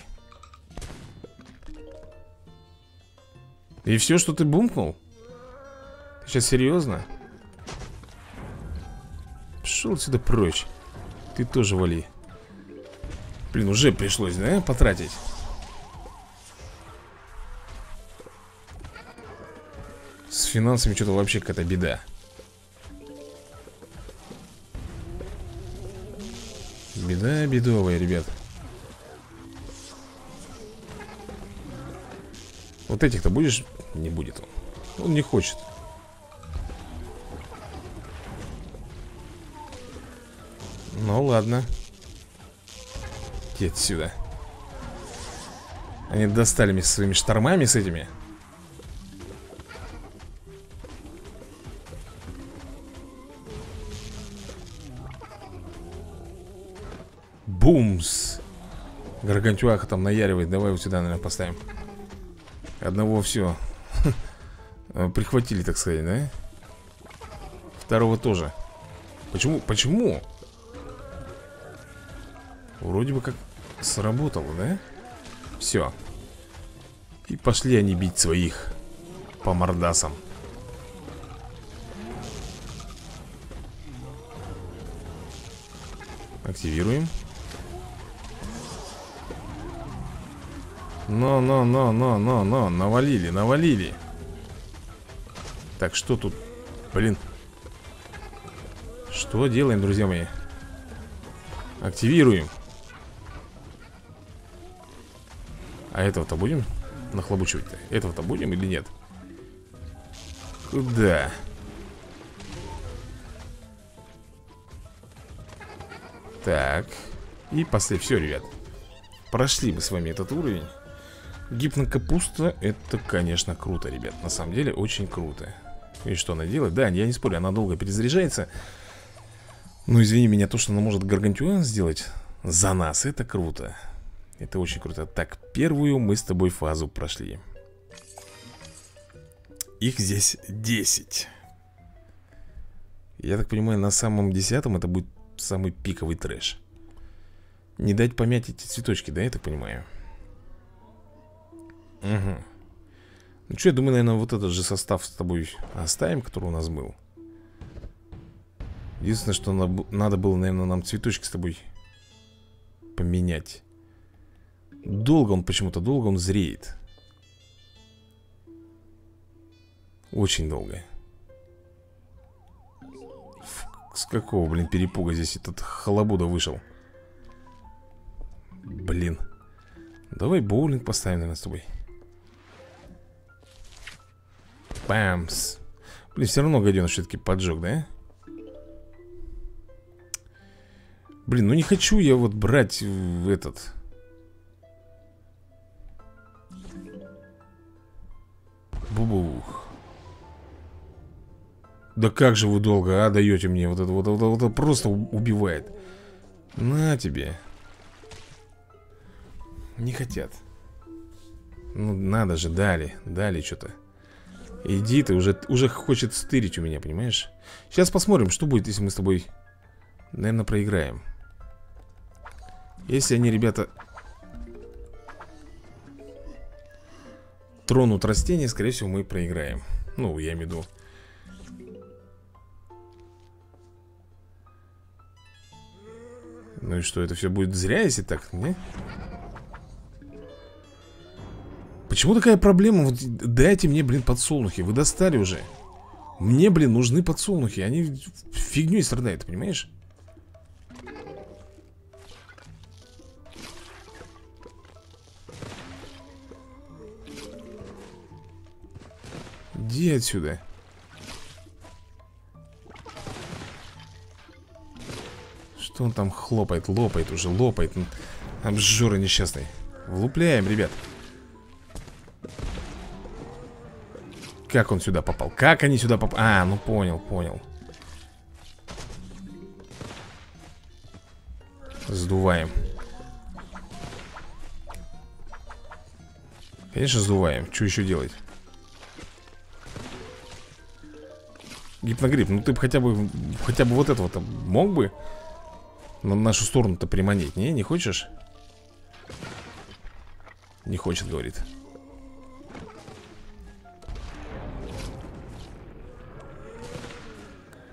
И все, что ты бумкнул? Ты сейчас серьезно? Пошел отсюда прочь. Ты тоже вали. Блин, уже пришлось, да, потратить. С финансами что-то вообще какая-то беда. Беда бедовая, ребят. Вот этих-то будешь? Не будет он. Он не хочет. Ну ладно. Иди отсюда. Они достали меня со своими штормами, с этими. Бумс. Гаргантюаха там наяривает. Давай его сюда, наверное, поставим. Одного все прихватили, так сказать, да? Второго тоже. Почему? Почему? Вроде бы как сработало, да? Все. И пошли они бить своих по мордасам. Активируем. Но, навалили, навалили. Так, что тут? Блин. Что делаем, друзья мои? Активируем. А этого-то будем нахлобучивать-то? Этого-то будем или нет? Куда? Так. И после. Все, ребят. Прошли мы с вами этот уровень. Гипнокапуста, это, конечно, круто, ребят. На самом деле, очень круто. И что она делает? Да, я не спорю, она долго перезаряжается. Но извини меня, то, что она может гаргантюа сделать за нас, это круто. Это очень круто. Так, первую мы с тобой фазу прошли. Их здесь 10. Я так понимаю, на самом 10-м это будет самый пиковый трэш. Не дать помять эти цветочки, да, я так понимаю? Угу. Ну что, я думаю, наверное, вот этот же состав с тобой оставим, который у нас был. Единственное, что надо было, наверное, нам цветочки с тобой поменять. Долго он почему-то, долго он зреет. Очень долго. С какого, блин, перепуга здесь этот халабуда вышел? Блин. Давай боулинг поставим, наверное, с тобой. Памс. Блин, все равно гаденыш все-таки поджег, да? Блин, ну не хочу я вот брать в этот... Бубух. Да как же вы долго, даете мне вот это вот просто убивает. На тебе. Не хотят. Ну надо же, дали что-то. Иди ты, уже хочет стырить у меня, понимаешь? Сейчас посмотрим, что будет, если мы с тобой, наверное, проиграем. Если они, ребята, тронут растения, скорее всего, мы проиграем. Ну, я имею в виду. Ну и что, это все будет зря, если так, не? Почему такая проблема? Вот дайте мне, блин, подсолнухи. Вы достали уже. Мне, блин, нужны подсолнухи. Они фигней страдают, понимаешь? Иди отсюда. Что он там хлопает? Лопает уже, лопает. Обжора несчастный. Влупляем, ребят. Как он сюда попал? Как они сюда попали? А, ну понял. Сдуваем. Конечно, сдуваем. Что еще делать? Гипногрипп, ну ты бы хотя бы вот этого-то мог бы на нашу сторону-то приманить? Не хочешь? Не хочет, говорит.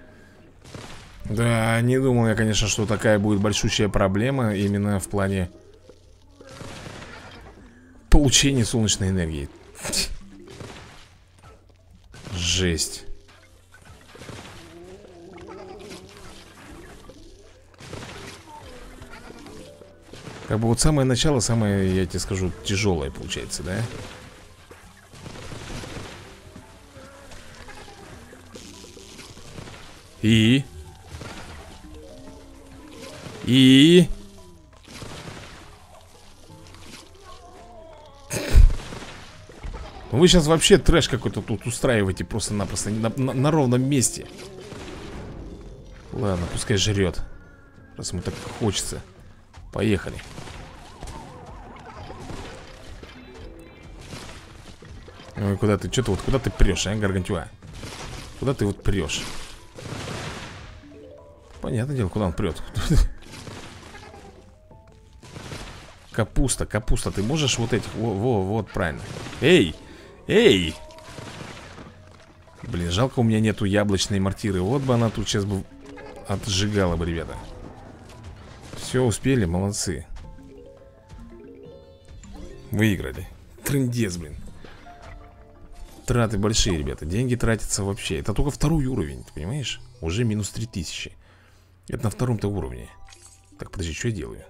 Да, не думал я, конечно, что такая будет большущая проблема именно в плане получения солнечной энергии. Жесть. Как бы вот самое начало, самое, я тебе скажу, тяжелое получается, да? И? Вы сейчас вообще трэш какой-то тут устраиваете просто-напросто на ровном месте. Ладно, пускай жрет. Раз ему так хочется. Поехали. Ой, куда ты, что-то вот, куда ты прешь, а, Гаргантюа? Куда ты вот прешь? Понятное дело, куда он прет. Капуста, капуста, ты можешь вот этих, вот, правильно. Эй, эй. Блин, жалко у меня нету яблочной мортиры. Вот бы она тут сейчас бы отжигала бы, ребята. Все, успели, молодцы. Выиграли. Трындец, блин. Траты большие, ребята. Деньги тратятся вообще. Это только второй уровень, ты понимаешь? Уже минус 3000. Это на втором-то уровне. Так, подожди, что я делаю?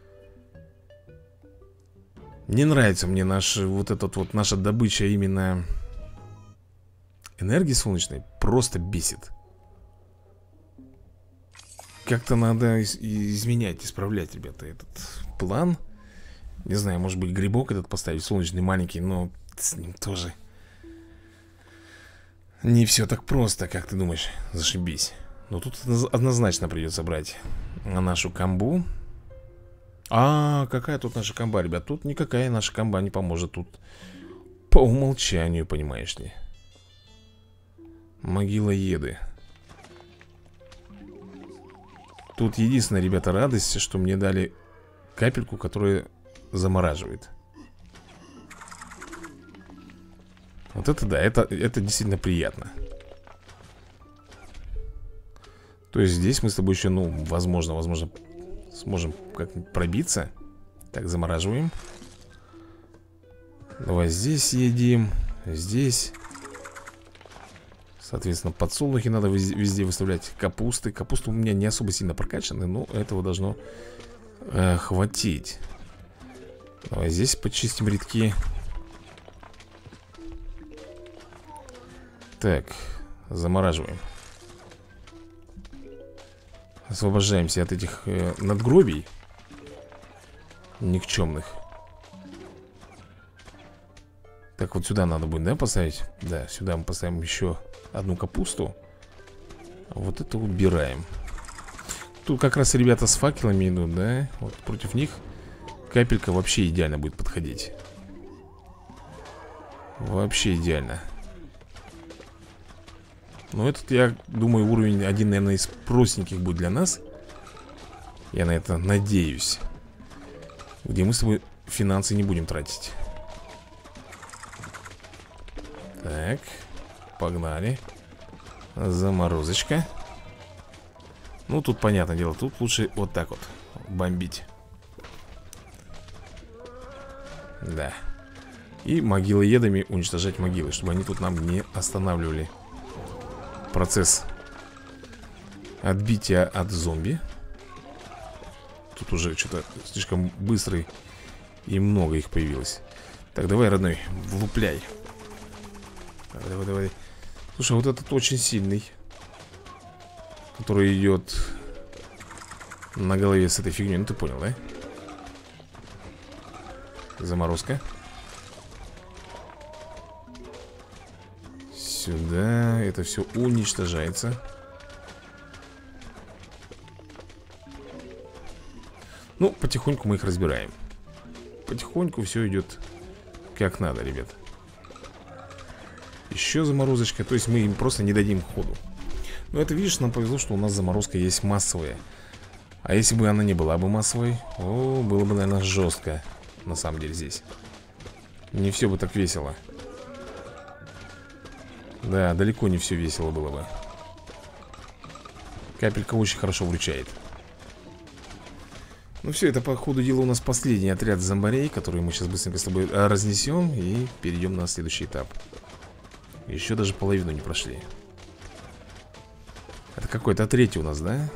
Не нравится мне вот этот вот наша добыча именно энергии солнечной. Просто бесит. Как-то надо изменять, исправлять, ребята, этот план. Не знаю, может быть, грибок этот поставить солнечный маленький, но с ним тоже не все так просто, как ты думаешь. Зашибись. Но тут однозначно придется брать нашу камбу. А, какая тут наша камба, ребят? Тут никакая наша камба не поможет. Тут по умолчанию, понимаешь ли. Могилоеды. Тут единственная, ребята, радость, что мне дали капельку, которая замораживает. Вот это да, это действительно приятно. То есть здесь мы с тобой еще, ну, возможно, сможем как-нибудь пробиться. Так, замораживаем. Давай здесь едим. Здесь. Соответственно, подсолнухи надо везде выставлять. Капусты. Капуста у меня не особо сильно прокачаны, но этого должно хватить. Давай здесь почистим рядки. Так, замораживаем. Освобождаемся от этих надгробий никчемных. Так, вот сюда надо будет, да, поставить? Да, сюда мы поставим еще одну капусту. Вот это убираем. Тут как раз ребята с факелами идут, да? Вот против них капелька вообще идеально будет подходить. Вообще идеально. Но этот, я думаю, уровень один, наверное, из простеньких будет для нас. Я на это надеюсь. Где мы с тобой финансы не будем тратить. Так, погнали. Заморозочка. Ну, тут понятное дело, тут лучше вот так вот бомбить. Да. И могилоедами уничтожать могилы, чтобы они тут нам не останавливали процесс отбития от зомби. Тут уже что-то слишком быстрый и много их появилось. Так, давай, родной, влупляй. Давай. Слушай, вот этот очень сильный, который идет на голове с этой фигней. Ну, ты понял, да? Заморозка. Сюда. Это все уничтожается. Ну, потихоньку мы их разбираем. Потихоньку все идет как надо, ребят. Еще заморозочка. То есть мы им просто не дадим ходу. Но это, видишь, нам повезло, что у нас заморозка есть массовая. А если бы она не была бы массовой, о, было бы, наверное, жестко. На самом деле здесь не все бы так весело. Да, далеко не все весело было бы. Капелька очень хорошо вручает. Ну все, это по ходу дела у нас последний отряд зомбарей, который мы сейчас быстренько с тобой разнесем и перейдем на следующий этап. Еще даже половину не прошли. Это какой-то третий у нас, да?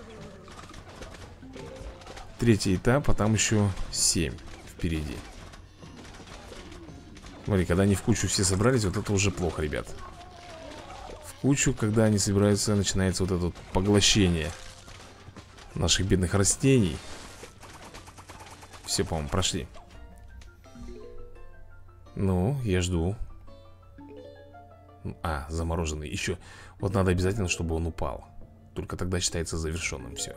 Третий этап, а там еще 7 впереди. Смотри, когда они в кучу все собрались, вот это уже плохо, ребят. В кучу, когда они собираются, начинается вот это вот поглощение наших бедных растений. Все, по-моему, прошли. Ну, я жду. А, замороженный еще. Вот надо обязательно, чтобы он упал. Только тогда считается завершенным все.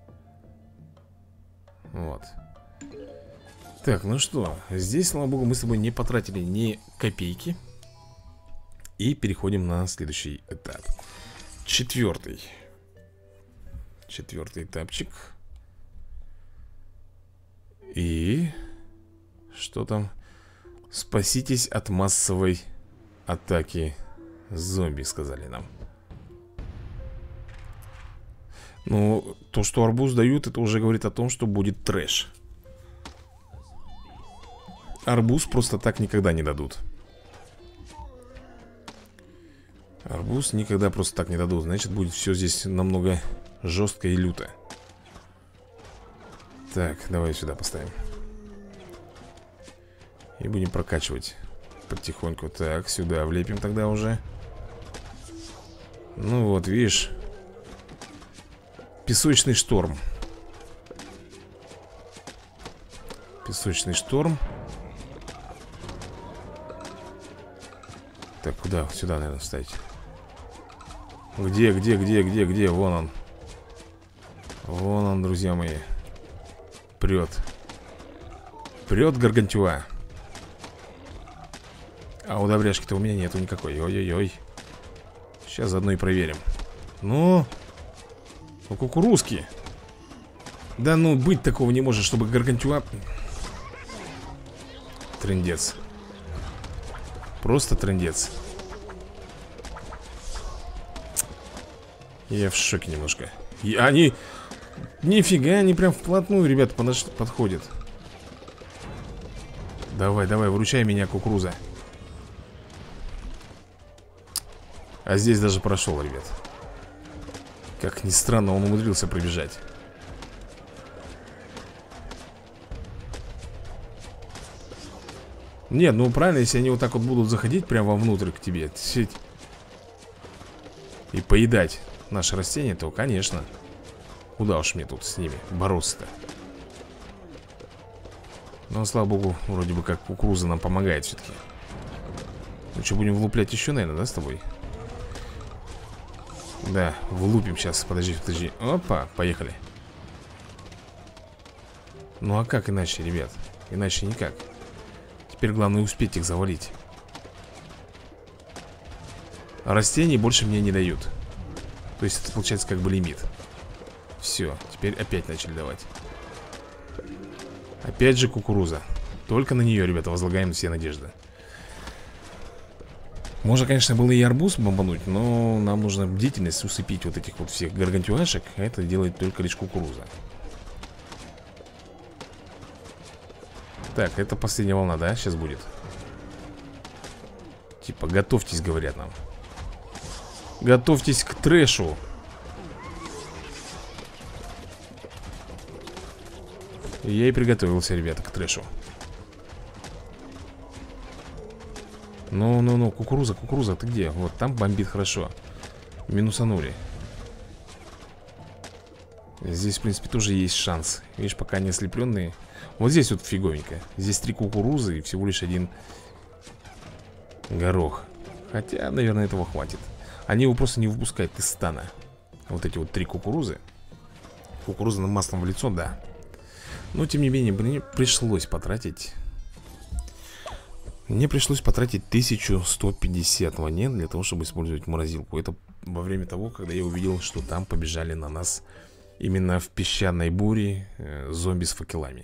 Вот. Так, ну что, здесь, слава богу, мы с тобой не потратили ни копейки. И переходим на следующий этап. Четвертый этапчик. И... что там? Спаситесь от массовой атаки зомби, сказали нам. Ну, то, что арбуз дают, это уже говорит о том, что будет трэш. Арбуз просто так никогда не дадут. Арбуз никогда просто так не дадут. Значит, будет все здесь намного жестко и люто. Так, давай сюда поставим. И будем прокачивать потихоньку. Так, сюда влепим тогда уже. Ну вот, видишь. Песочный шторм. Песочный шторм. Так, куда? Сюда, наверное, вставить. Где? Вон он. Вон он, друзья мои. Прет. Прет гаргантюа. А удобряшки-то у меня нету никакой. Ой-ой-ой. Сейчас заодно и проверим. Ну кукурузки. Да ну, быть такого не может, чтобы гаргантюа... Трындец. Просто трындец. Я в шоке немножко. И они... Нифига, они прям вплотную, ребята, подходят. Давай, выручай меня, кукуруза. А здесь даже прошел, ребят. Как ни странно, он умудрился пробежать. Нет, ну правильно, если они вот так вот будут заходить прямо вовнутрь к тебе и поедать наши растения, то, конечно. Куда уж мне тут с ними бороться-то? Но, слава богу, вроде бы как кукуруза нам помогает все-таки. Ну что, будем влуплять еще, наверное, да, с тобой? Да, влупим сейчас. Подожди. Опа, поехали. Ну а как иначе, ребят? Иначе никак. Теперь главное успеть их завалить. А растений больше мне не дают. То есть это получается как бы лимит. Все, теперь опять начали давать. Опять же кукуруза. Только на нее, ребята, возлагаем все надежды. Можно, конечно, было и арбуз бомбануть, но нам нужно бдительность усыпить вот этих вот всех гаргантюашек. А это делает только лишь кукуруза. Так, это последняя волна, да? Сейчас будет. Типа, готовьтесь, говорят нам. Готовьтесь к трэшу. Я и приготовился, ребята, к трэшу. Ну, кукуруза, ты где? Вот там бомбит хорошо. Минусанули. Здесь, в принципе, тоже есть шанс. Видишь, пока они ослепленные. Вот здесь вот фиговенько. Здесь 3 кукурузы и всего лишь 1 горох. Хотя, наверное, этого хватит. Они его просто не выпускают из стана. Вот эти вот 3 кукурузы. Кукурузным маслом в лицо, да. Но, тем не менее, мне пришлось потратить... Мне пришлось потратить 1150 монет для того, чтобы использовать морозилку. Это во время того, когда я увидел, что там побежали на нас именно в песчаной буре зомби с факелами.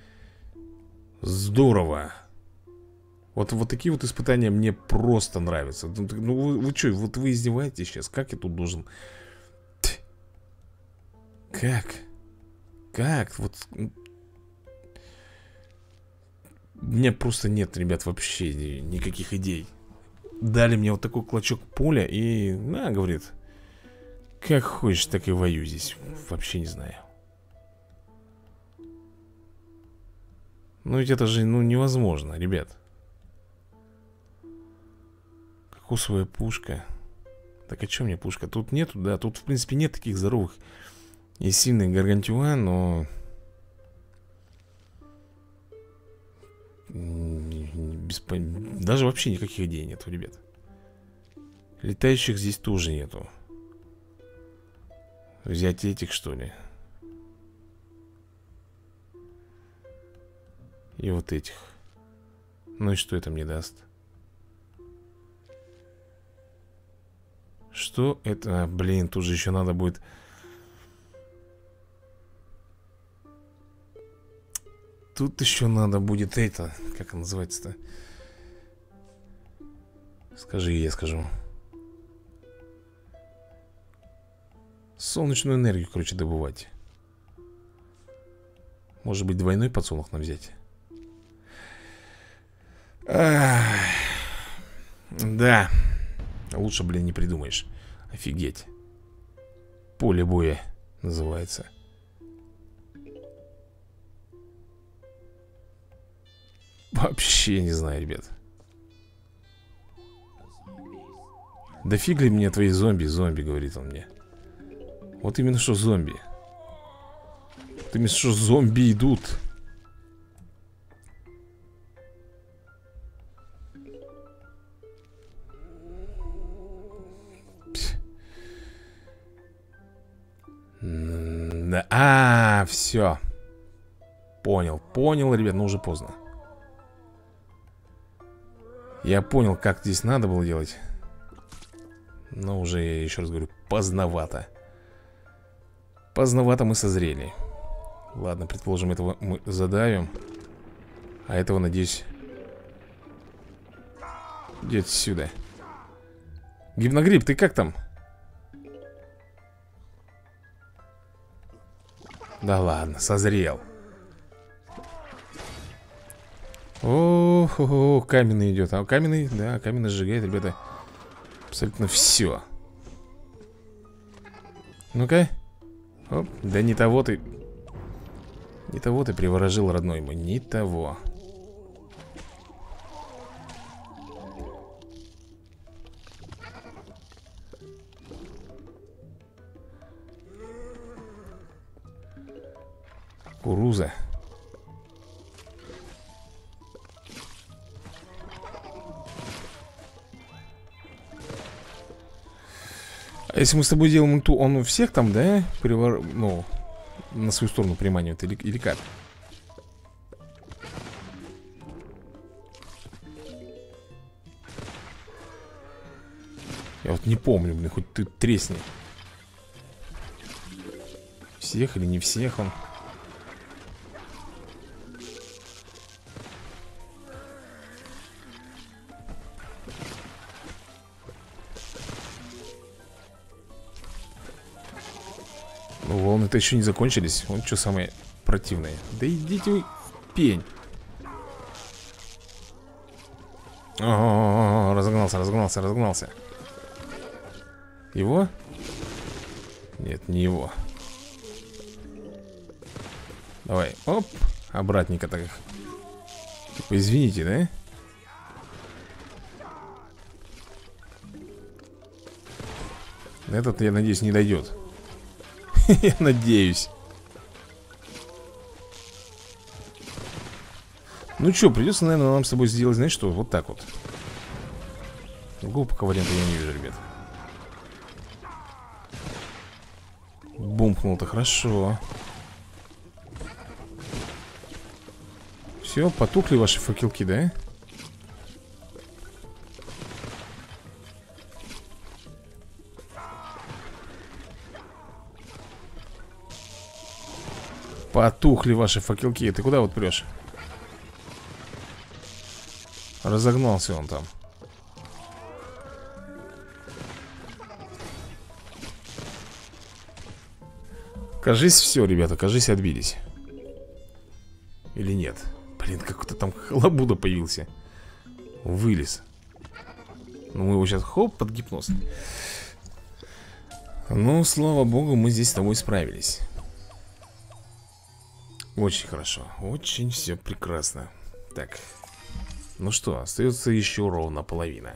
Здорово! Вот такие вот испытания мне просто нравятся. Ну вы что, вот вы издеваетесь сейчас? Как я тут должен... Как Как? Вот... У меня просто нет, ребят, вообще никаких идей. Дали мне вот такой клочок поля и... На, говорит, как хочешь, так и воюй здесь. Вообще не знаю. Ну ведь это же, ну, невозможно, ребят. Кокосовая пушка. Так, а чё мне пушка? Тут нету, да, тут, в принципе, нет таких здоровых и сильных гаргантюа, но... Даже вообще никаких идей нету, ребят. Летающих здесь тоже нету. Взять этих, что ли? И вот этих. Ну и что это мне даст? Что это? Блин, тут же еще надо будет... Тут еще надо будет это... Как это называется-то? Скажи, я скажу. Солнечную энергию, короче, добывать. Может быть, двойной подсолнух нам взять? Да. Лучше, блин, не придумаешь. Офигеть. Поле боя называется. Вообще не знаю, ребят. Да фиг ли мне твои зомби, говорит он мне. Вот именно что зомби. Вот именно что зомби идут. Да, все. Понял, ребят, но уже поздно. Я понял, как здесь надо было делать. Но уже, я еще раз говорю, поздновато. Поздновато мы созрели. Ладно, предположим, этого мы задавим. А этого, надеюсь, идет сюда. Гипногриб, ты как там? Да ладно, созрел. О, каменный идет. А каменный, да, каменный сжигает, ребята, абсолютно все. Ну-ка. Оп, да не того ты. Не того ты приворожил, родной мой. Не того. Кукуруза. А если мы с тобой делаем ульту, он у всех там, да? Ну, на свою сторону приманивает или как? Я вот не помню, блин, хоть ты тресни. Всех или не всех он? Ну, волны-то еще не закончились. Вот что самое противное. Да идите вы в пень. О, разогнался. Его? Нет, не его. Давай, оп, обратненько так их. Типа, извините, да? Этот, я надеюсь, не дойдет. Я надеюсь. Ну что, придется, наверное, нам с тобой сделать, знаешь что, вот так вот. Другого пока варианта я не вижу, ребят. Бумкнул-то хорошо. Все, потухли ваши факелки, да? Потухли ваши факелки. Ты куда вот прешь? Разогнался он там. Кажись, все, ребята, кажись, отбились. Или нет? Блин, какой-то там халабуда появился. Вылез. Ну, мы его сейчас хоп, под гипноз. Ну, слава богу, мы здесь с тобой справились. Очень хорошо, очень все прекрасно. Так, ну что, остается еще ровно половина.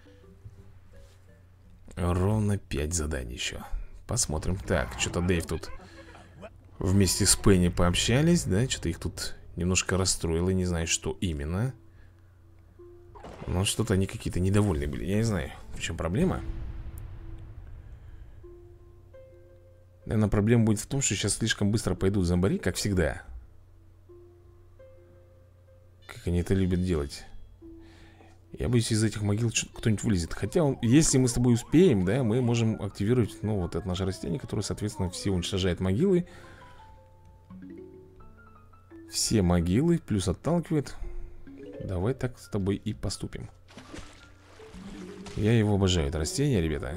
Ровно 5 заданий еще. Посмотрим. Так, что-то Дэйв тут вместе с Пенни пообщались, да? Что-то их тут немножко расстроило, не знаю, что именно. Но что-то они какие-то недовольные были. Я не знаю, в чем проблема. Наверное, проблема будет в том, что сейчас слишком быстро пойдут зомбари, как всегда. Как они это любят делать. Я боюсь, из этих могил кто-нибудь вылезет. Хотя, если мы с тобой успеем, да, мы можем активировать, ну, вот это наше растение, которое, соответственно, все уничтожает могилы. Все могилы, плюс отталкивает. Давай так с тобой и поступим. Я его обожаю, это растение, ребята.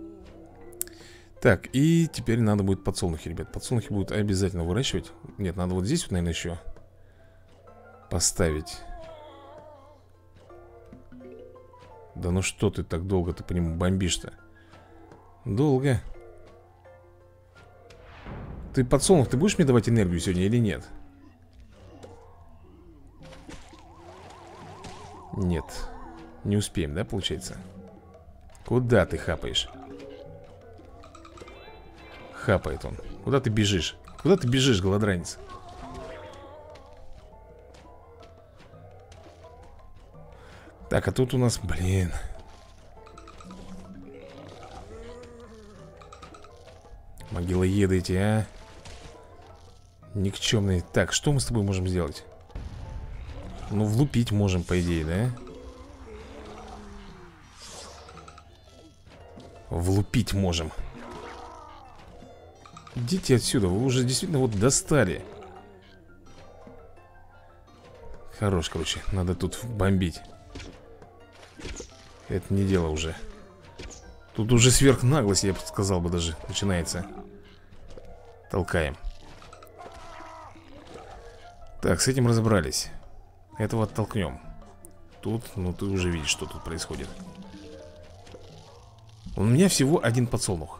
Так, и теперь надо будет подсолнухи, ребят. Подсолнухи будут обязательно выращивать. Нет, надо вот здесь вот, наверное, еще поставить. Да ну что ты так долго-то по нему бомбишь-то? Долго. Ты, подсолнух, ты будешь мне давать энергию сегодня или нет? Нет. Не успеем, да, получается? Куда ты хапаешь? Хапает он. Куда ты бежишь? Куда ты бежишь, голодранец? Так, а тут у нас, блин. Могилоеды эти, а? Никчемные. Так, что мы с тобой можем сделать? Ну, влупить можем, по идее, да? Влупить можем. Идите отсюда, вы уже действительно вот достали. Хорош, короче, надо тут бомбить. Это не дело уже. Тут уже сверхнаглость, я бы сказал бы даже, начинается. Толкаем. Так, с этим разобрались. Этого оттолкнем. Тут, ну ты уже видишь, что тут происходит. У меня всего один подсолнух.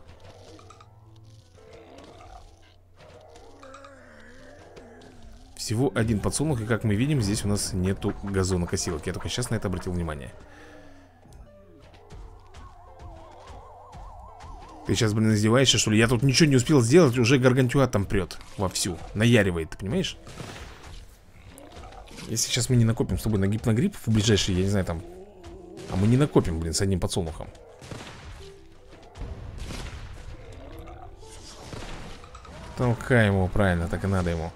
Всего один подсолнух, и как мы видим, здесь у нас нету газонокосилок. Я только сейчас на это обратил внимание. Ты сейчас, блин, издеваешься, что ли? Я тут ничего не успел сделать, уже гаргантюа там прет вовсю. Наяривает, ты понимаешь? Если сейчас мы не накопим с тобой на гипногрипп в ближайшие, я не знаю, там... А мы не накопим, блин, с одним подсолнухом. Толкаем его, правильно, так и надо ему.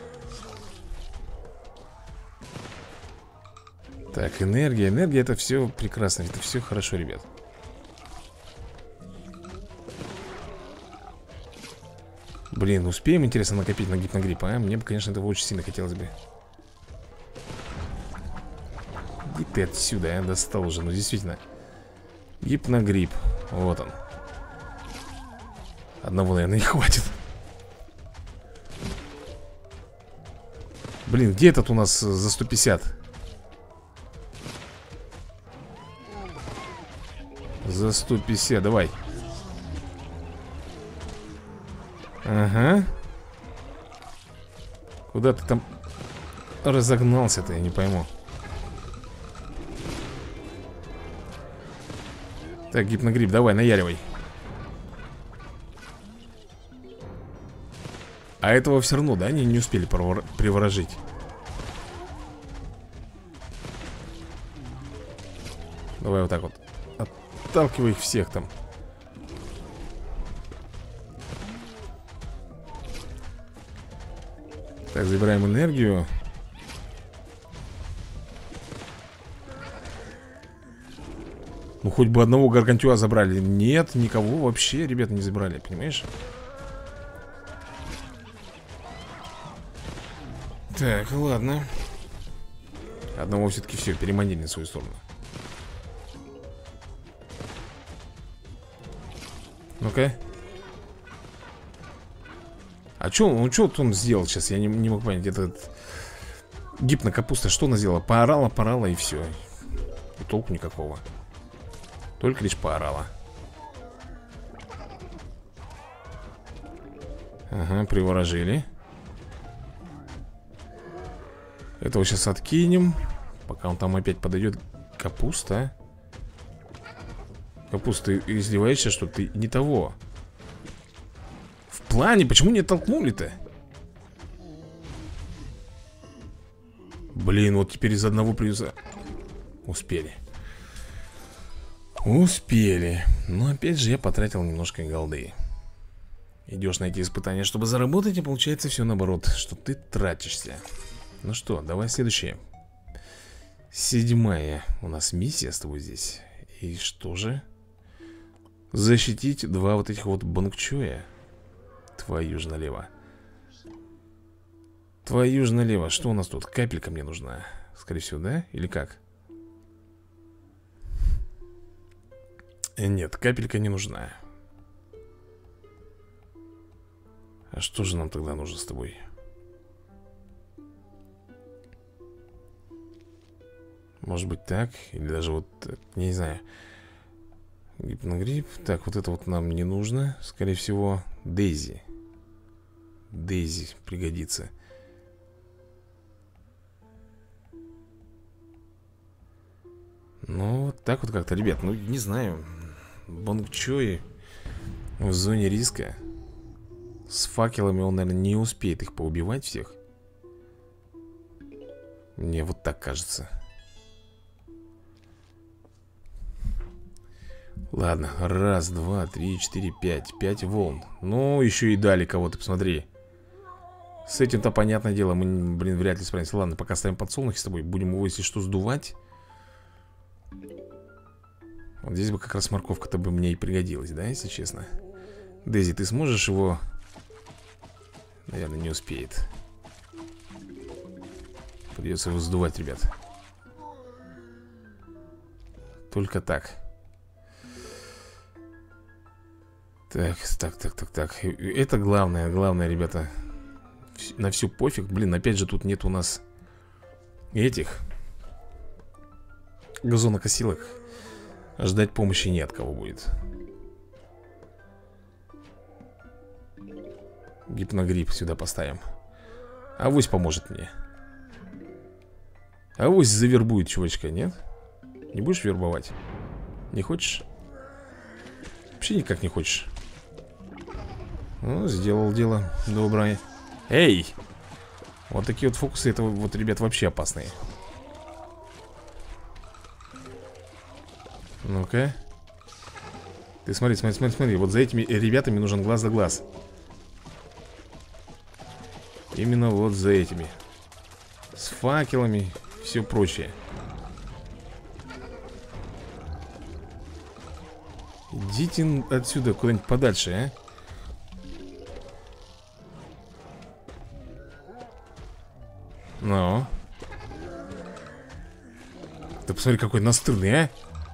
Так, энергия, энергия, это все прекрасно, это все хорошо, ребят. Блин, успеем, интересно, накопить на гипногрипп, а? Мне бы, конечно, этого очень сильно хотелось бы. Иди ты отсюда, я достал уже, ну действительно. Гипногрипп, вот он. Одного, наверное, не хватит. Блин, где этот у нас за 150? За 150, давай. Ага. Куда ты там разогнался-то, я не пойму. Так, гипногрипп, давай, наяривай. А этого все равно, да, они не успели приворожить. Давай вот так вот. Отталкивай их всех там. Так, забираем энергию. Ну, хоть бы одного гаргантюа забрали. Нет, никого вообще, ребята, не забрали, понимаешь? Так, ладно. Одного все-таки все, переманили на свою сторону. Ну-ка. А что он сделал сейчас? Я не могу понять. Этот гипнокапуста, что она сделала? Поорала и все. И толку никакого. Только лишь поорала. Ага, приворожили. Этого сейчас откинем. Пока он там опять подойдет. Капуста. Капуста, ты издеваешься, что ты не того? В плане, почему не толкнули-то? Блин, вот теперь из одного придется. Успели. Успели. Но опять же я потратил немножко голды. Идешь на эти испытания, чтобы заработать, и получается все наоборот, что ты тратишься. Ну что, давай следующее. 7-я у нас миссия с тобой здесь. И что же? Защитить 2 вот этих вот бангчоя. Твою же налево. Твою же налево. Что у нас тут? Капелька мне нужна. Скорее всего, да? Или как? Нет, капелька не нужна. А что же нам тогда нужно с тобой? Может быть так? Или даже вот, не знаю. Гипногрипп. Так, вот это вот нам не нужно. Скорее всего, Дейзи. Дейзи пригодится. Ну, вот так вот как-то, ребят. Ну, не знаю. Бангчои в зоне риска. С факелами он, наверное, не успеет их поубивать всех. Мне вот так кажется. Ладно, 1, 2, 3, 4, 5. 5 волн. Ну, еще и дали кого-то, посмотри. С этим-то, понятное дело, мы, блин, вряд ли справимся. Ладно, пока ставим подсолнухи с тобой. Будем его, если что, сдувать. Вот здесь бы как раз морковка-то бы мне и пригодилась, да, если честно. Дейзи, ты сможешь его... Наверное, не успеет. Придется его сдувать, ребят. Только так. Так. Это главное, ребята. На все пофиг. Блин, опять же тут нет у нас этих газонокосилок. Ждать помощи не от кого будет. Гипногрипп сюда поставим. Авось поможет мне. Авось завербует чувачка, нет? Не будешь вербовать? Не хочешь? Вообще никак не хочешь. Ну, сделал дело доброе. Эй! Вот такие вот фокусы, это вот, ребят, вообще опасные. Ну-ка. Ты смотри. Вот за этими ребятами нужен глаз да глаз. Именно вот за этими. С факелами, все прочее. Идите отсюда куда-нибудь подальше, а. Ну. Ты посмотри, какой настырный, а.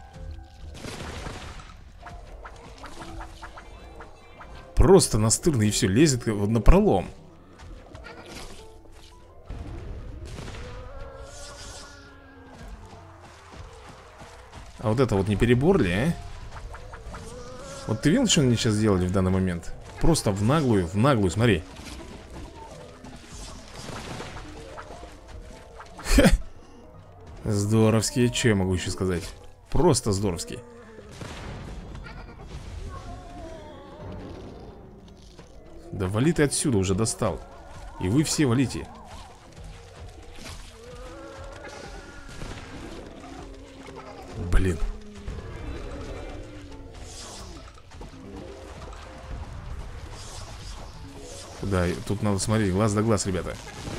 Просто настырный и все, лезет на пролом. А вот это вот не перебор ли, а? Вот ты видел, что они сейчас сделали в данный момент? Просто в наглую, смотри. Ха! Здоровские, что я могу еще сказать? Просто здоровские. Да вали ты отсюда, уже достал. И вы все валите. Блин. Да, тут надо смотреть глаз да глаз, ребята.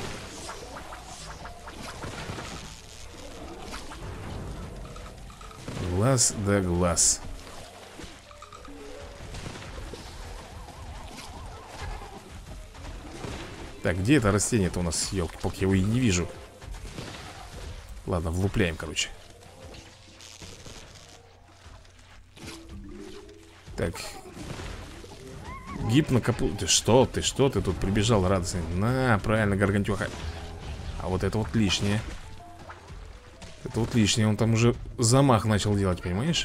Глаз да глаз. Так, где это растение-то у нас? Ёлки-палки, я его и не вижу. Ладно, влупляем, короче. Так. Гипнокапу... Ты что ты тут прибежал радостный? На, правильно, Гаргантюха. А вот это вот лишнее. Это вот лишнее, он там уже замах начал делать, понимаешь?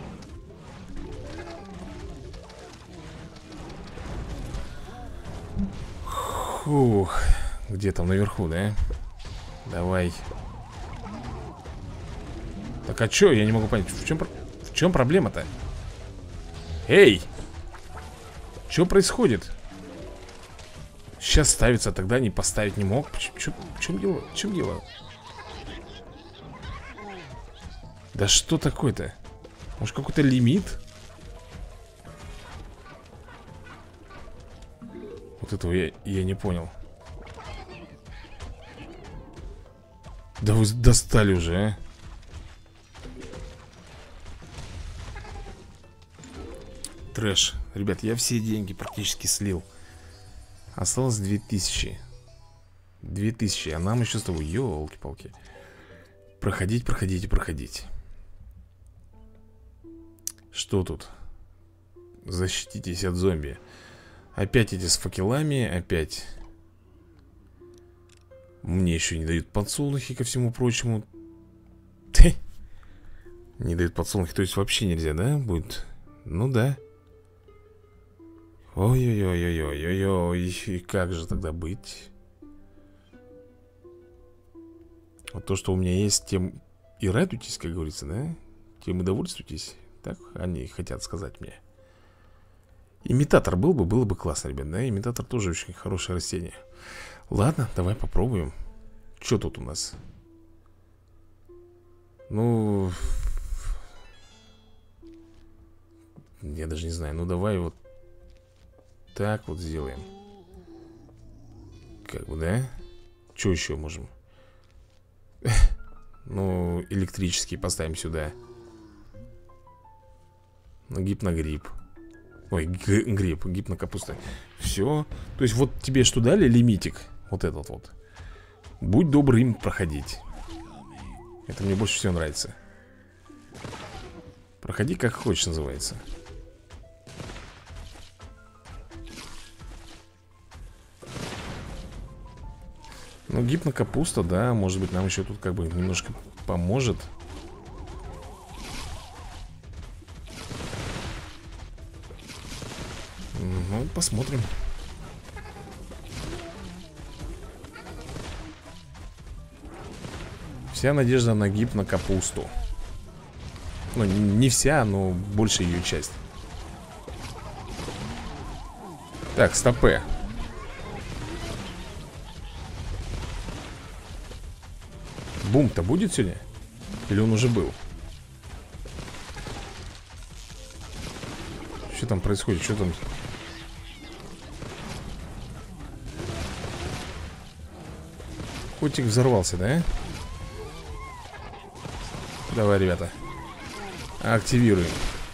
Фух. Где там наверху, да? Давай. Так, а чё? Я не могу понять, в чем проблема-то? Эй! Что происходит? Сейчас ставится, а тогда не поставить не мог. В чем дело? В чем дело? Да что такое-то? Может, какой-то лимит? Вот этого я не понял. Да вы достали уже, а? Трэш. Ребят, я все деньги практически слил. Осталось 2000. 2000, а нам еще с тобой, ёлки-палки. Проходить, проходить и проходить. Что тут? Защититесь от зомби. Опять эти с факелами, опять. Мне еще не дают подсолнухи, ко всему прочему. Не дают подсолнухи, то есть вообще нельзя, да? Будет. Ну да. Ой-ой-ой-ой-ой-ой-ой. И как же тогда быть? Вот то, что у меня есть, тем и радуйтесь, как говорится, да? Тем и довольствуйтесь. Так они хотят сказать мне. Имитатор был бы, было бы классно, ребят, да? Имитатор тоже очень хорошее растение. Ладно, давай попробуем. Что тут у нас? Ну... Я даже не знаю. Ну, давай вот так вот сделаем. Как бы, да? Что еще можем? Ну, электрический поставим сюда. Ну, гипногриб. Ой, гриб, гипнокапуста. Все. То есть вот тебе что дали? Лимитик. Вот этот вот. Будь добр им проходить. Это мне больше всего нравится. Проходи как хочешь, называется. Ну, гипнокапуста, да. Может быть, нам еще тут как бы немножко поможет. Ну, посмотрим. Вся надежда на гипнокапусту. Ну, не вся, но большая ее часть. Так, стопэ. Бум-то будет сегодня? Или он уже был? Что там происходит? Что там? Котик взорвался, да? Давай, ребята. Активируем.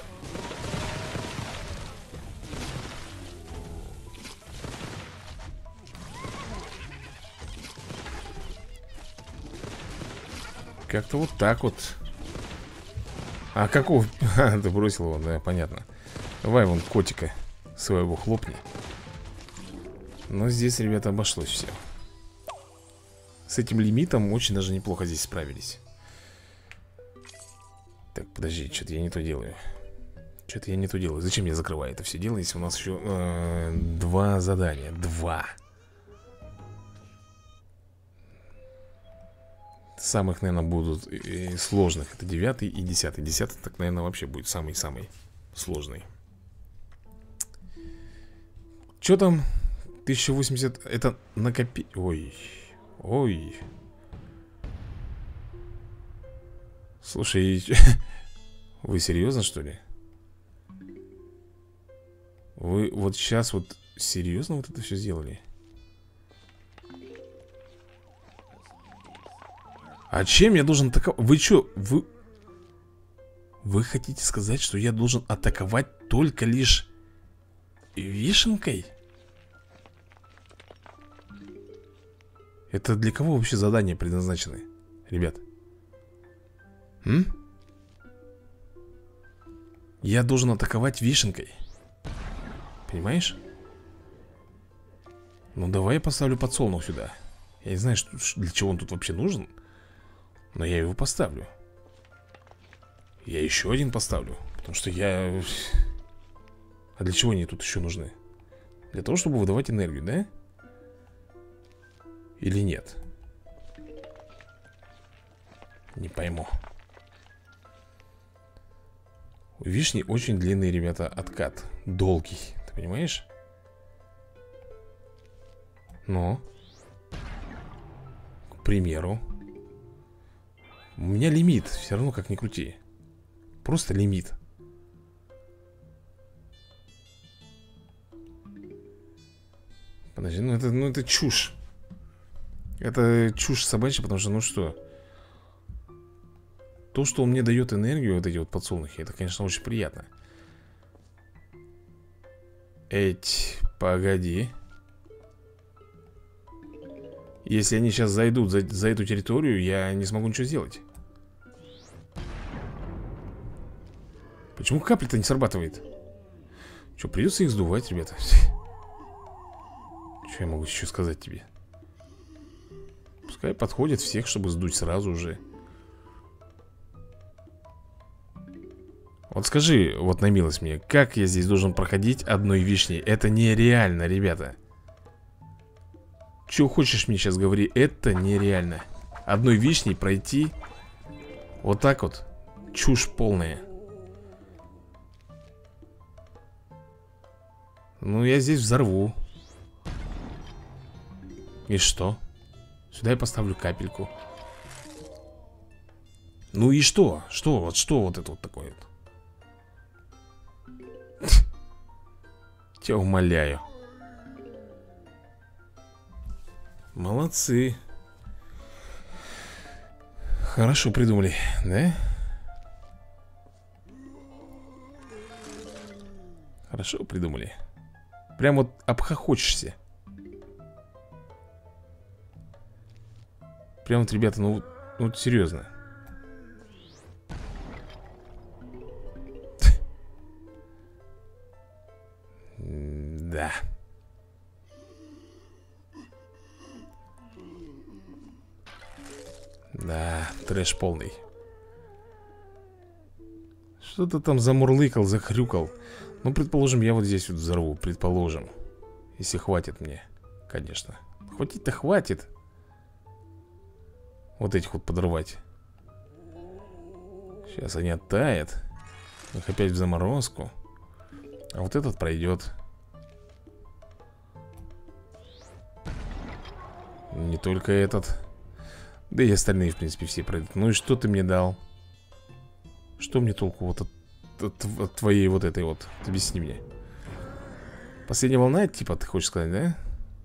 Как-то вот так вот. А какого? Ты бросил его, да, понятно. Давай вон котика своего хлопни. Но здесь, ребята, обошлось все. С этим лимитом очень даже неплохо здесь справились. Так, подожди, что-то я не то делаю. Что-то я не то делаю. Зачем я закрываю это все дело, если у нас еще 2 задания? 2. Самых, наверное, будут сложных. Это 9 и 10. 10, так, наверное, вообще будет самый-самый сложный. Что там? 1080. Это накопи... Ой. Ой. Слушай, вы серьезно, что ли? Вы вот сейчас вот серьезно вот это все сделали? А чем я должен атаковать? Вы что? Вы хотите сказать, что я должен атаковать только лишь вишенкой? Это для кого вообще задания предназначены, ребят? Я должен атаковать вишенкой. Понимаешь? Ну давай я поставлю подсолнух сюда. Я не знаю, для чего он тут вообще нужен, но я его поставлю. Я еще один поставлю, потому что я... А для чего они тут еще нужны? Для того, чтобы выдавать энергию, да? Или нет? Не пойму. У вишни очень длинный, ребята, откат. Долгий, ты понимаешь? Ну, к примеру, у меня лимит, все равно как ни крути. Просто лимит. Подожди, ну это чушь. Это чушь собачья, потому что, ну что, то, что он мне дает энергию, вот эти вот подсолнухи, это, конечно, очень приятно. Погоди. Если они сейчас зайдут за эту территорию, я не смогу ничего сделать. Почему капля-то не срабатывает? Что, придется их сдувать, ребята? Что я могу еще сказать тебе? Пускай подходят всех, чтобы сдуть сразу же. Вот скажи, вот на милость мне, как я здесь должен проходить одной вишней? Это нереально, ребята. Че хочешь мне сейчас говори, это нереально. Одной вишней пройти вот так вот. Чушь полная. Ну, я здесь взорву. И что? Сюда я поставлю капельку. Ну и что? Что вот это вот такое вот? Тебя умоляю. Молодцы. Хорошо придумали, да? Хорошо придумали. Прям вот обхохочешься. Прям вот, ребята, ну вот серьезно. Да. Да, трэш полный. Что-то там замурлыкал, захрюкал. Ну, предположим, я вот здесь вот взорву. Предположим. Если хватит мне, конечно. Хватить-то хватит. Вот этих вот подрывать. Сейчас они оттают. Их опять в заморозку. А вот этот пройдет. Не только этот. Да и остальные, в принципе, все пройдут. Ну и что ты мне дал? Что мне толку вот от твоей вот этой вот? Объясни мне. Последняя волна, типа, ты хочешь сказать, да?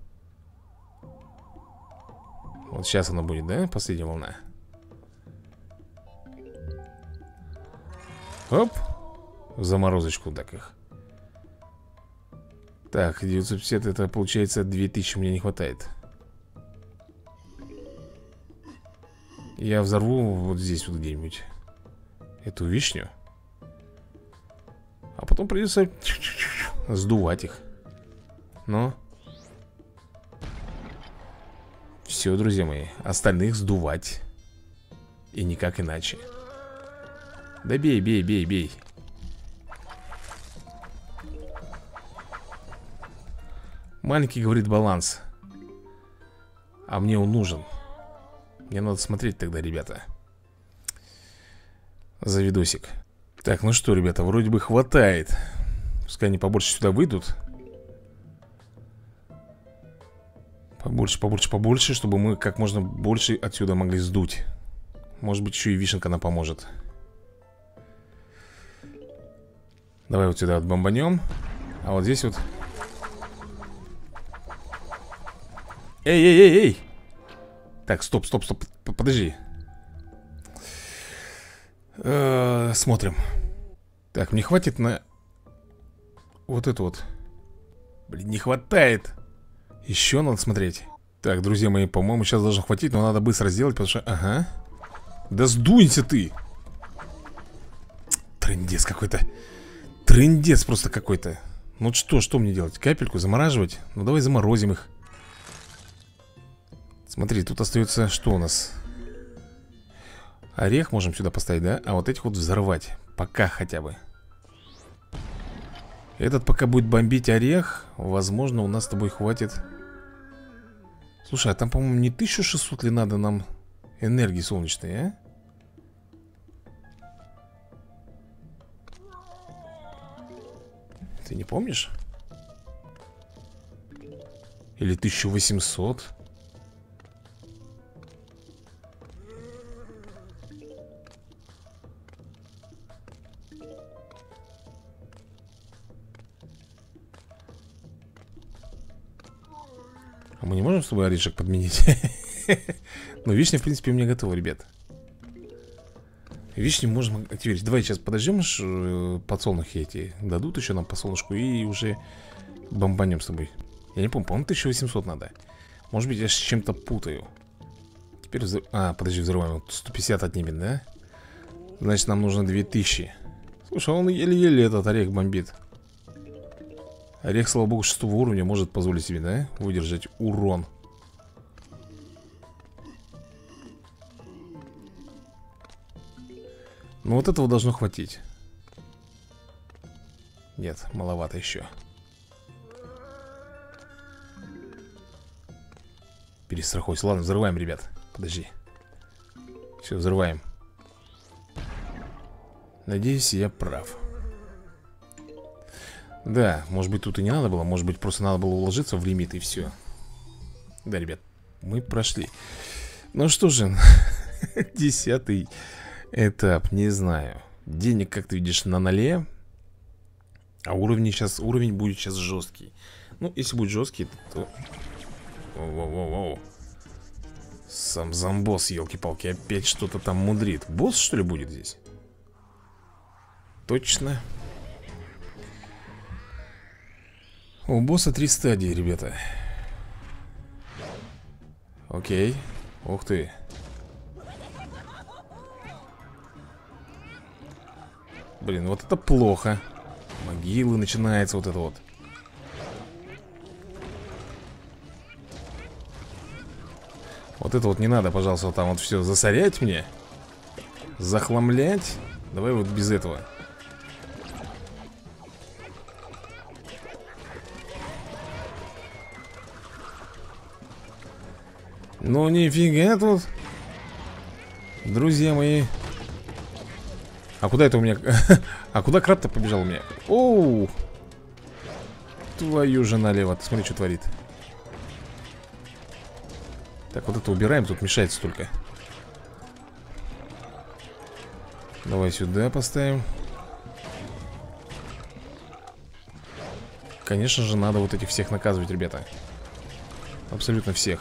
Вот сейчас она будет, да? Последняя волна. Оп. В заморозочку так их. Так, 950, это получается 2000 мне не хватает. Я взорву вот здесь вот где-нибудь эту вишню. А потом придется сдувать их. Но все, друзья мои, остальных сдувать. И никак иначе. Да бей, бей, бей, бей. Маленький, говорит, баланс. А мне он нужен. Мне надо смотреть тогда, ребята, за видосик. Так, ну что, ребята, вроде бы хватает. Пускай они побольше сюда выйдут. Побольше, побольше, побольше, чтобы мы как можно больше отсюда могли сдуть. Может быть, еще и вишенка нам поможет. Давай вот сюда вот бомбанем. А вот здесь вот. Эй, эй, эй, эй. Так, стоп, стоп, стоп, подожди. Смотрим. Так, мне хватит на вот это вот. Блин, не хватает. Еще надо смотреть. Так, друзья мои, по-моему, сейчас должно хватить. Но надо быстро сделать, потому что... Ага. Да сдуйся ты. Трындец какой-то. Трындец просто какой-то. Ну что мне делать? Капельку замораживать? Ну давай заморозим их. Смотри, тут остается, что у нас? Орех можем сюда поставить, да? А вот этих вот взорвать. Пока хотя бы. Этот пока будет бомбить орех. Возможно, у нас с тобой хватит. Слушай, а там, по-моему, не 1600 ли надо нам энергии солнечной, а? Ты не помнишь? Или 1800? А мы не можем с тобой орешек подменить? Но вишня, в принципе, у меня готова, ребят. Вишни можем активировать. Давай сейчас подождем, подсолнухи эти дадут еще нам по солнышку. И уже бомбанем с тобой. Я не помню, по-моему, 1800 надо. Может быть, я с чем-то путаю. Теперь А, подожди, взрываем. 150 отнимет, да? Значит, нам нужно 2000. Слушай, он еле-еле этот орех бомбит. Орех, слава богу, 6 уровня может позволить себе, да? Выдержать урон. Ну вот этого должно хватить. Нет, маловато еще. Перестрахуйся. Ладно, взрываем, ребят. Подожди. Все, взрываем. Надеюсь, я прав. Да, может быть, тут и не надо было. Может быть, просто надо было уложиться в лимит и все. Да, ребят, мы прошли. Ну что же, 10-й этап, не знаю. Денег, как ты видишь, на 0. А уровень будет сейчас жесткий. Ну, если будет жесткий, то... Воу-воу-воу. Сам зомбос, елки-палки, опять что-то там мудрит. Босс, что ли, будет здесь? Точно. У босса 3 стадии, ребята. Окей. Ух ты. Блин, вот это плохо. Могилы начинается вот это вот. Вот это вот не надо, пожалуйста, там вот все засорять мне. Захламлять. Давай вот без этого. Ну нифига тут. Друзья мои. А куда это у меня? А куда краб-то побежал у меня? Оу! Твою же налево. Ты смотри, что творит. Так, вот это убираем, тут мешает столько. Давай сюда поставим. Конечно же, надо вот этих всех наказывать, ребята. Абсолютно всех.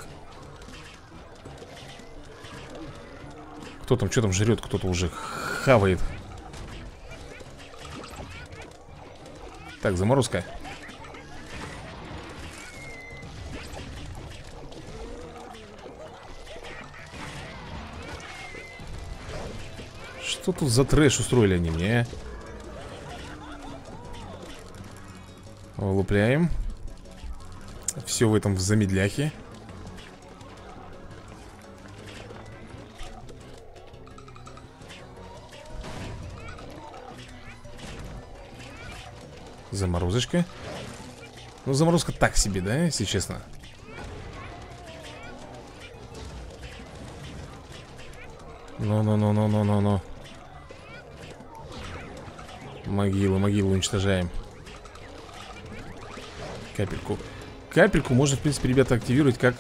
Кто там, что там жрет, кто-то уже хавает. Так, заморозка. Что тут за трэш устроили они мне? Вылупляем. Все в этом в замедляхе. Заморозочка. Ну, заморозка так себе, да, если честно. Ну. Могилу уничтожаем. Капельку. Капельку можно, в принципе, ребята, активировать как...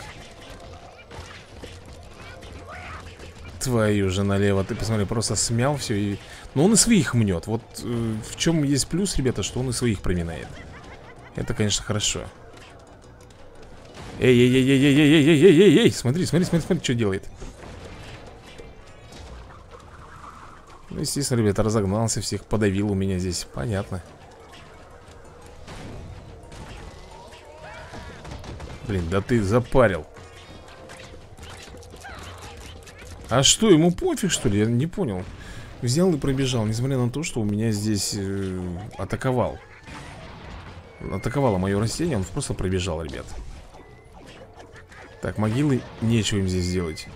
Твою же налево. Ты посмотри, просто смял все и... Но он и своих мнет. Вот в чем есть плюс, ребята, что он и своих проминает. Это, конечно, хорошо. Эй, смотри, что делает. Ну, естественно, ребята, разогнался, всех подавил у меня здесь. Понятно. Блин, да ты запарил. А что, ему пофиг, что ли? Я не понял. Взял и пробежал, несмотря на то, что у меня здесь атаковало мое растение. Он просто пробежал, ребят. Так, могилы, нечего им здесь делать.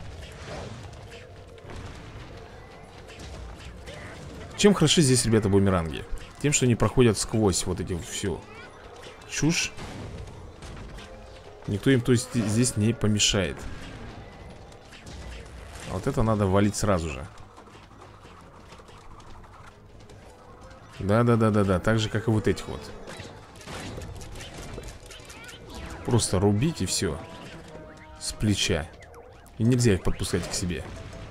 Чем хороши здесь, ребята, бумеранги? Тем, что они проходят сквозь вот эти всю чушь. Никто им, то есть, здесь не помешает. А вот это надо валить сразу же. Да-да-да-да-да, так же, как и вот этих вот. Просто рубить и все. С плеча. И нельзя их подпускать к себе.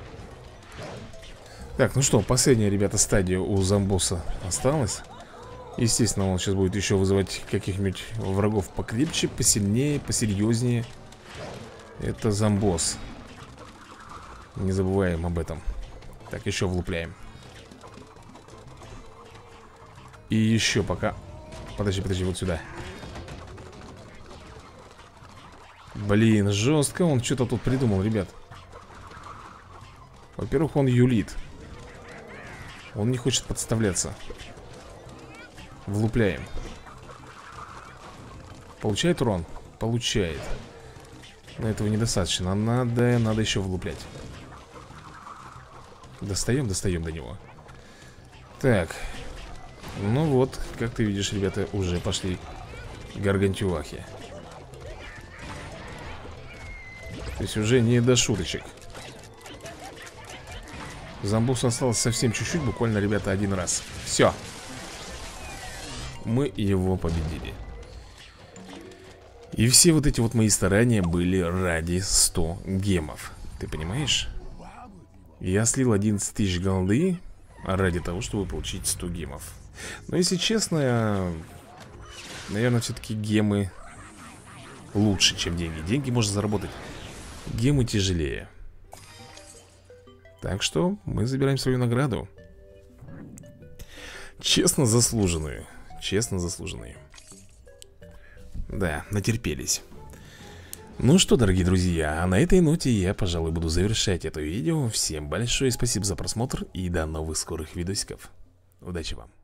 Так, ну что, последняя, ребята, стадия у зомбоса осталась. Естественно, он сейчас будет еще вызывать каких-нибудь врагов покрепче, посильнее, посерьезнее. Это зомбос. Не забываем об этом. Так, еще влупляем. И еще пока. Подожди, вот сюда. Блин, жестко он что-то тут придумал, ребят. Во-первых, он юлит. Он не хочет подставляться. Влупляем. Получает урон? Получает. Но этого недостаточно. Надо еще влуплять. Достаем до него. Так. Ну вот, как ты видишь, ребята, уже пошли гаргантюахи. То есть уже не до шуточек. Зомбусу осталось совсем чуть-чуть, буквально, ребята, один раз. Все. Мы его победили. И все вот эти вот мои старания были ради 100 гемов. Ты понимаешь? Я слил 11 тысяч голды ради того, чтобы получить 100 гемов. Но если честно, наверное, все-таки гемы лучше, чем деньги. Деньги можно заработать, гемы тяжелее. Так что мы забираем свою награду. Честно заслуженную. Честно заслуженную. Да, натерпелись. Ну что, дорогие друзья, на этой ноте я, пожалуй, буду завершать это видео. Всем большое спасибо за просмотр и до новых скорых видосиков. Удачи вам.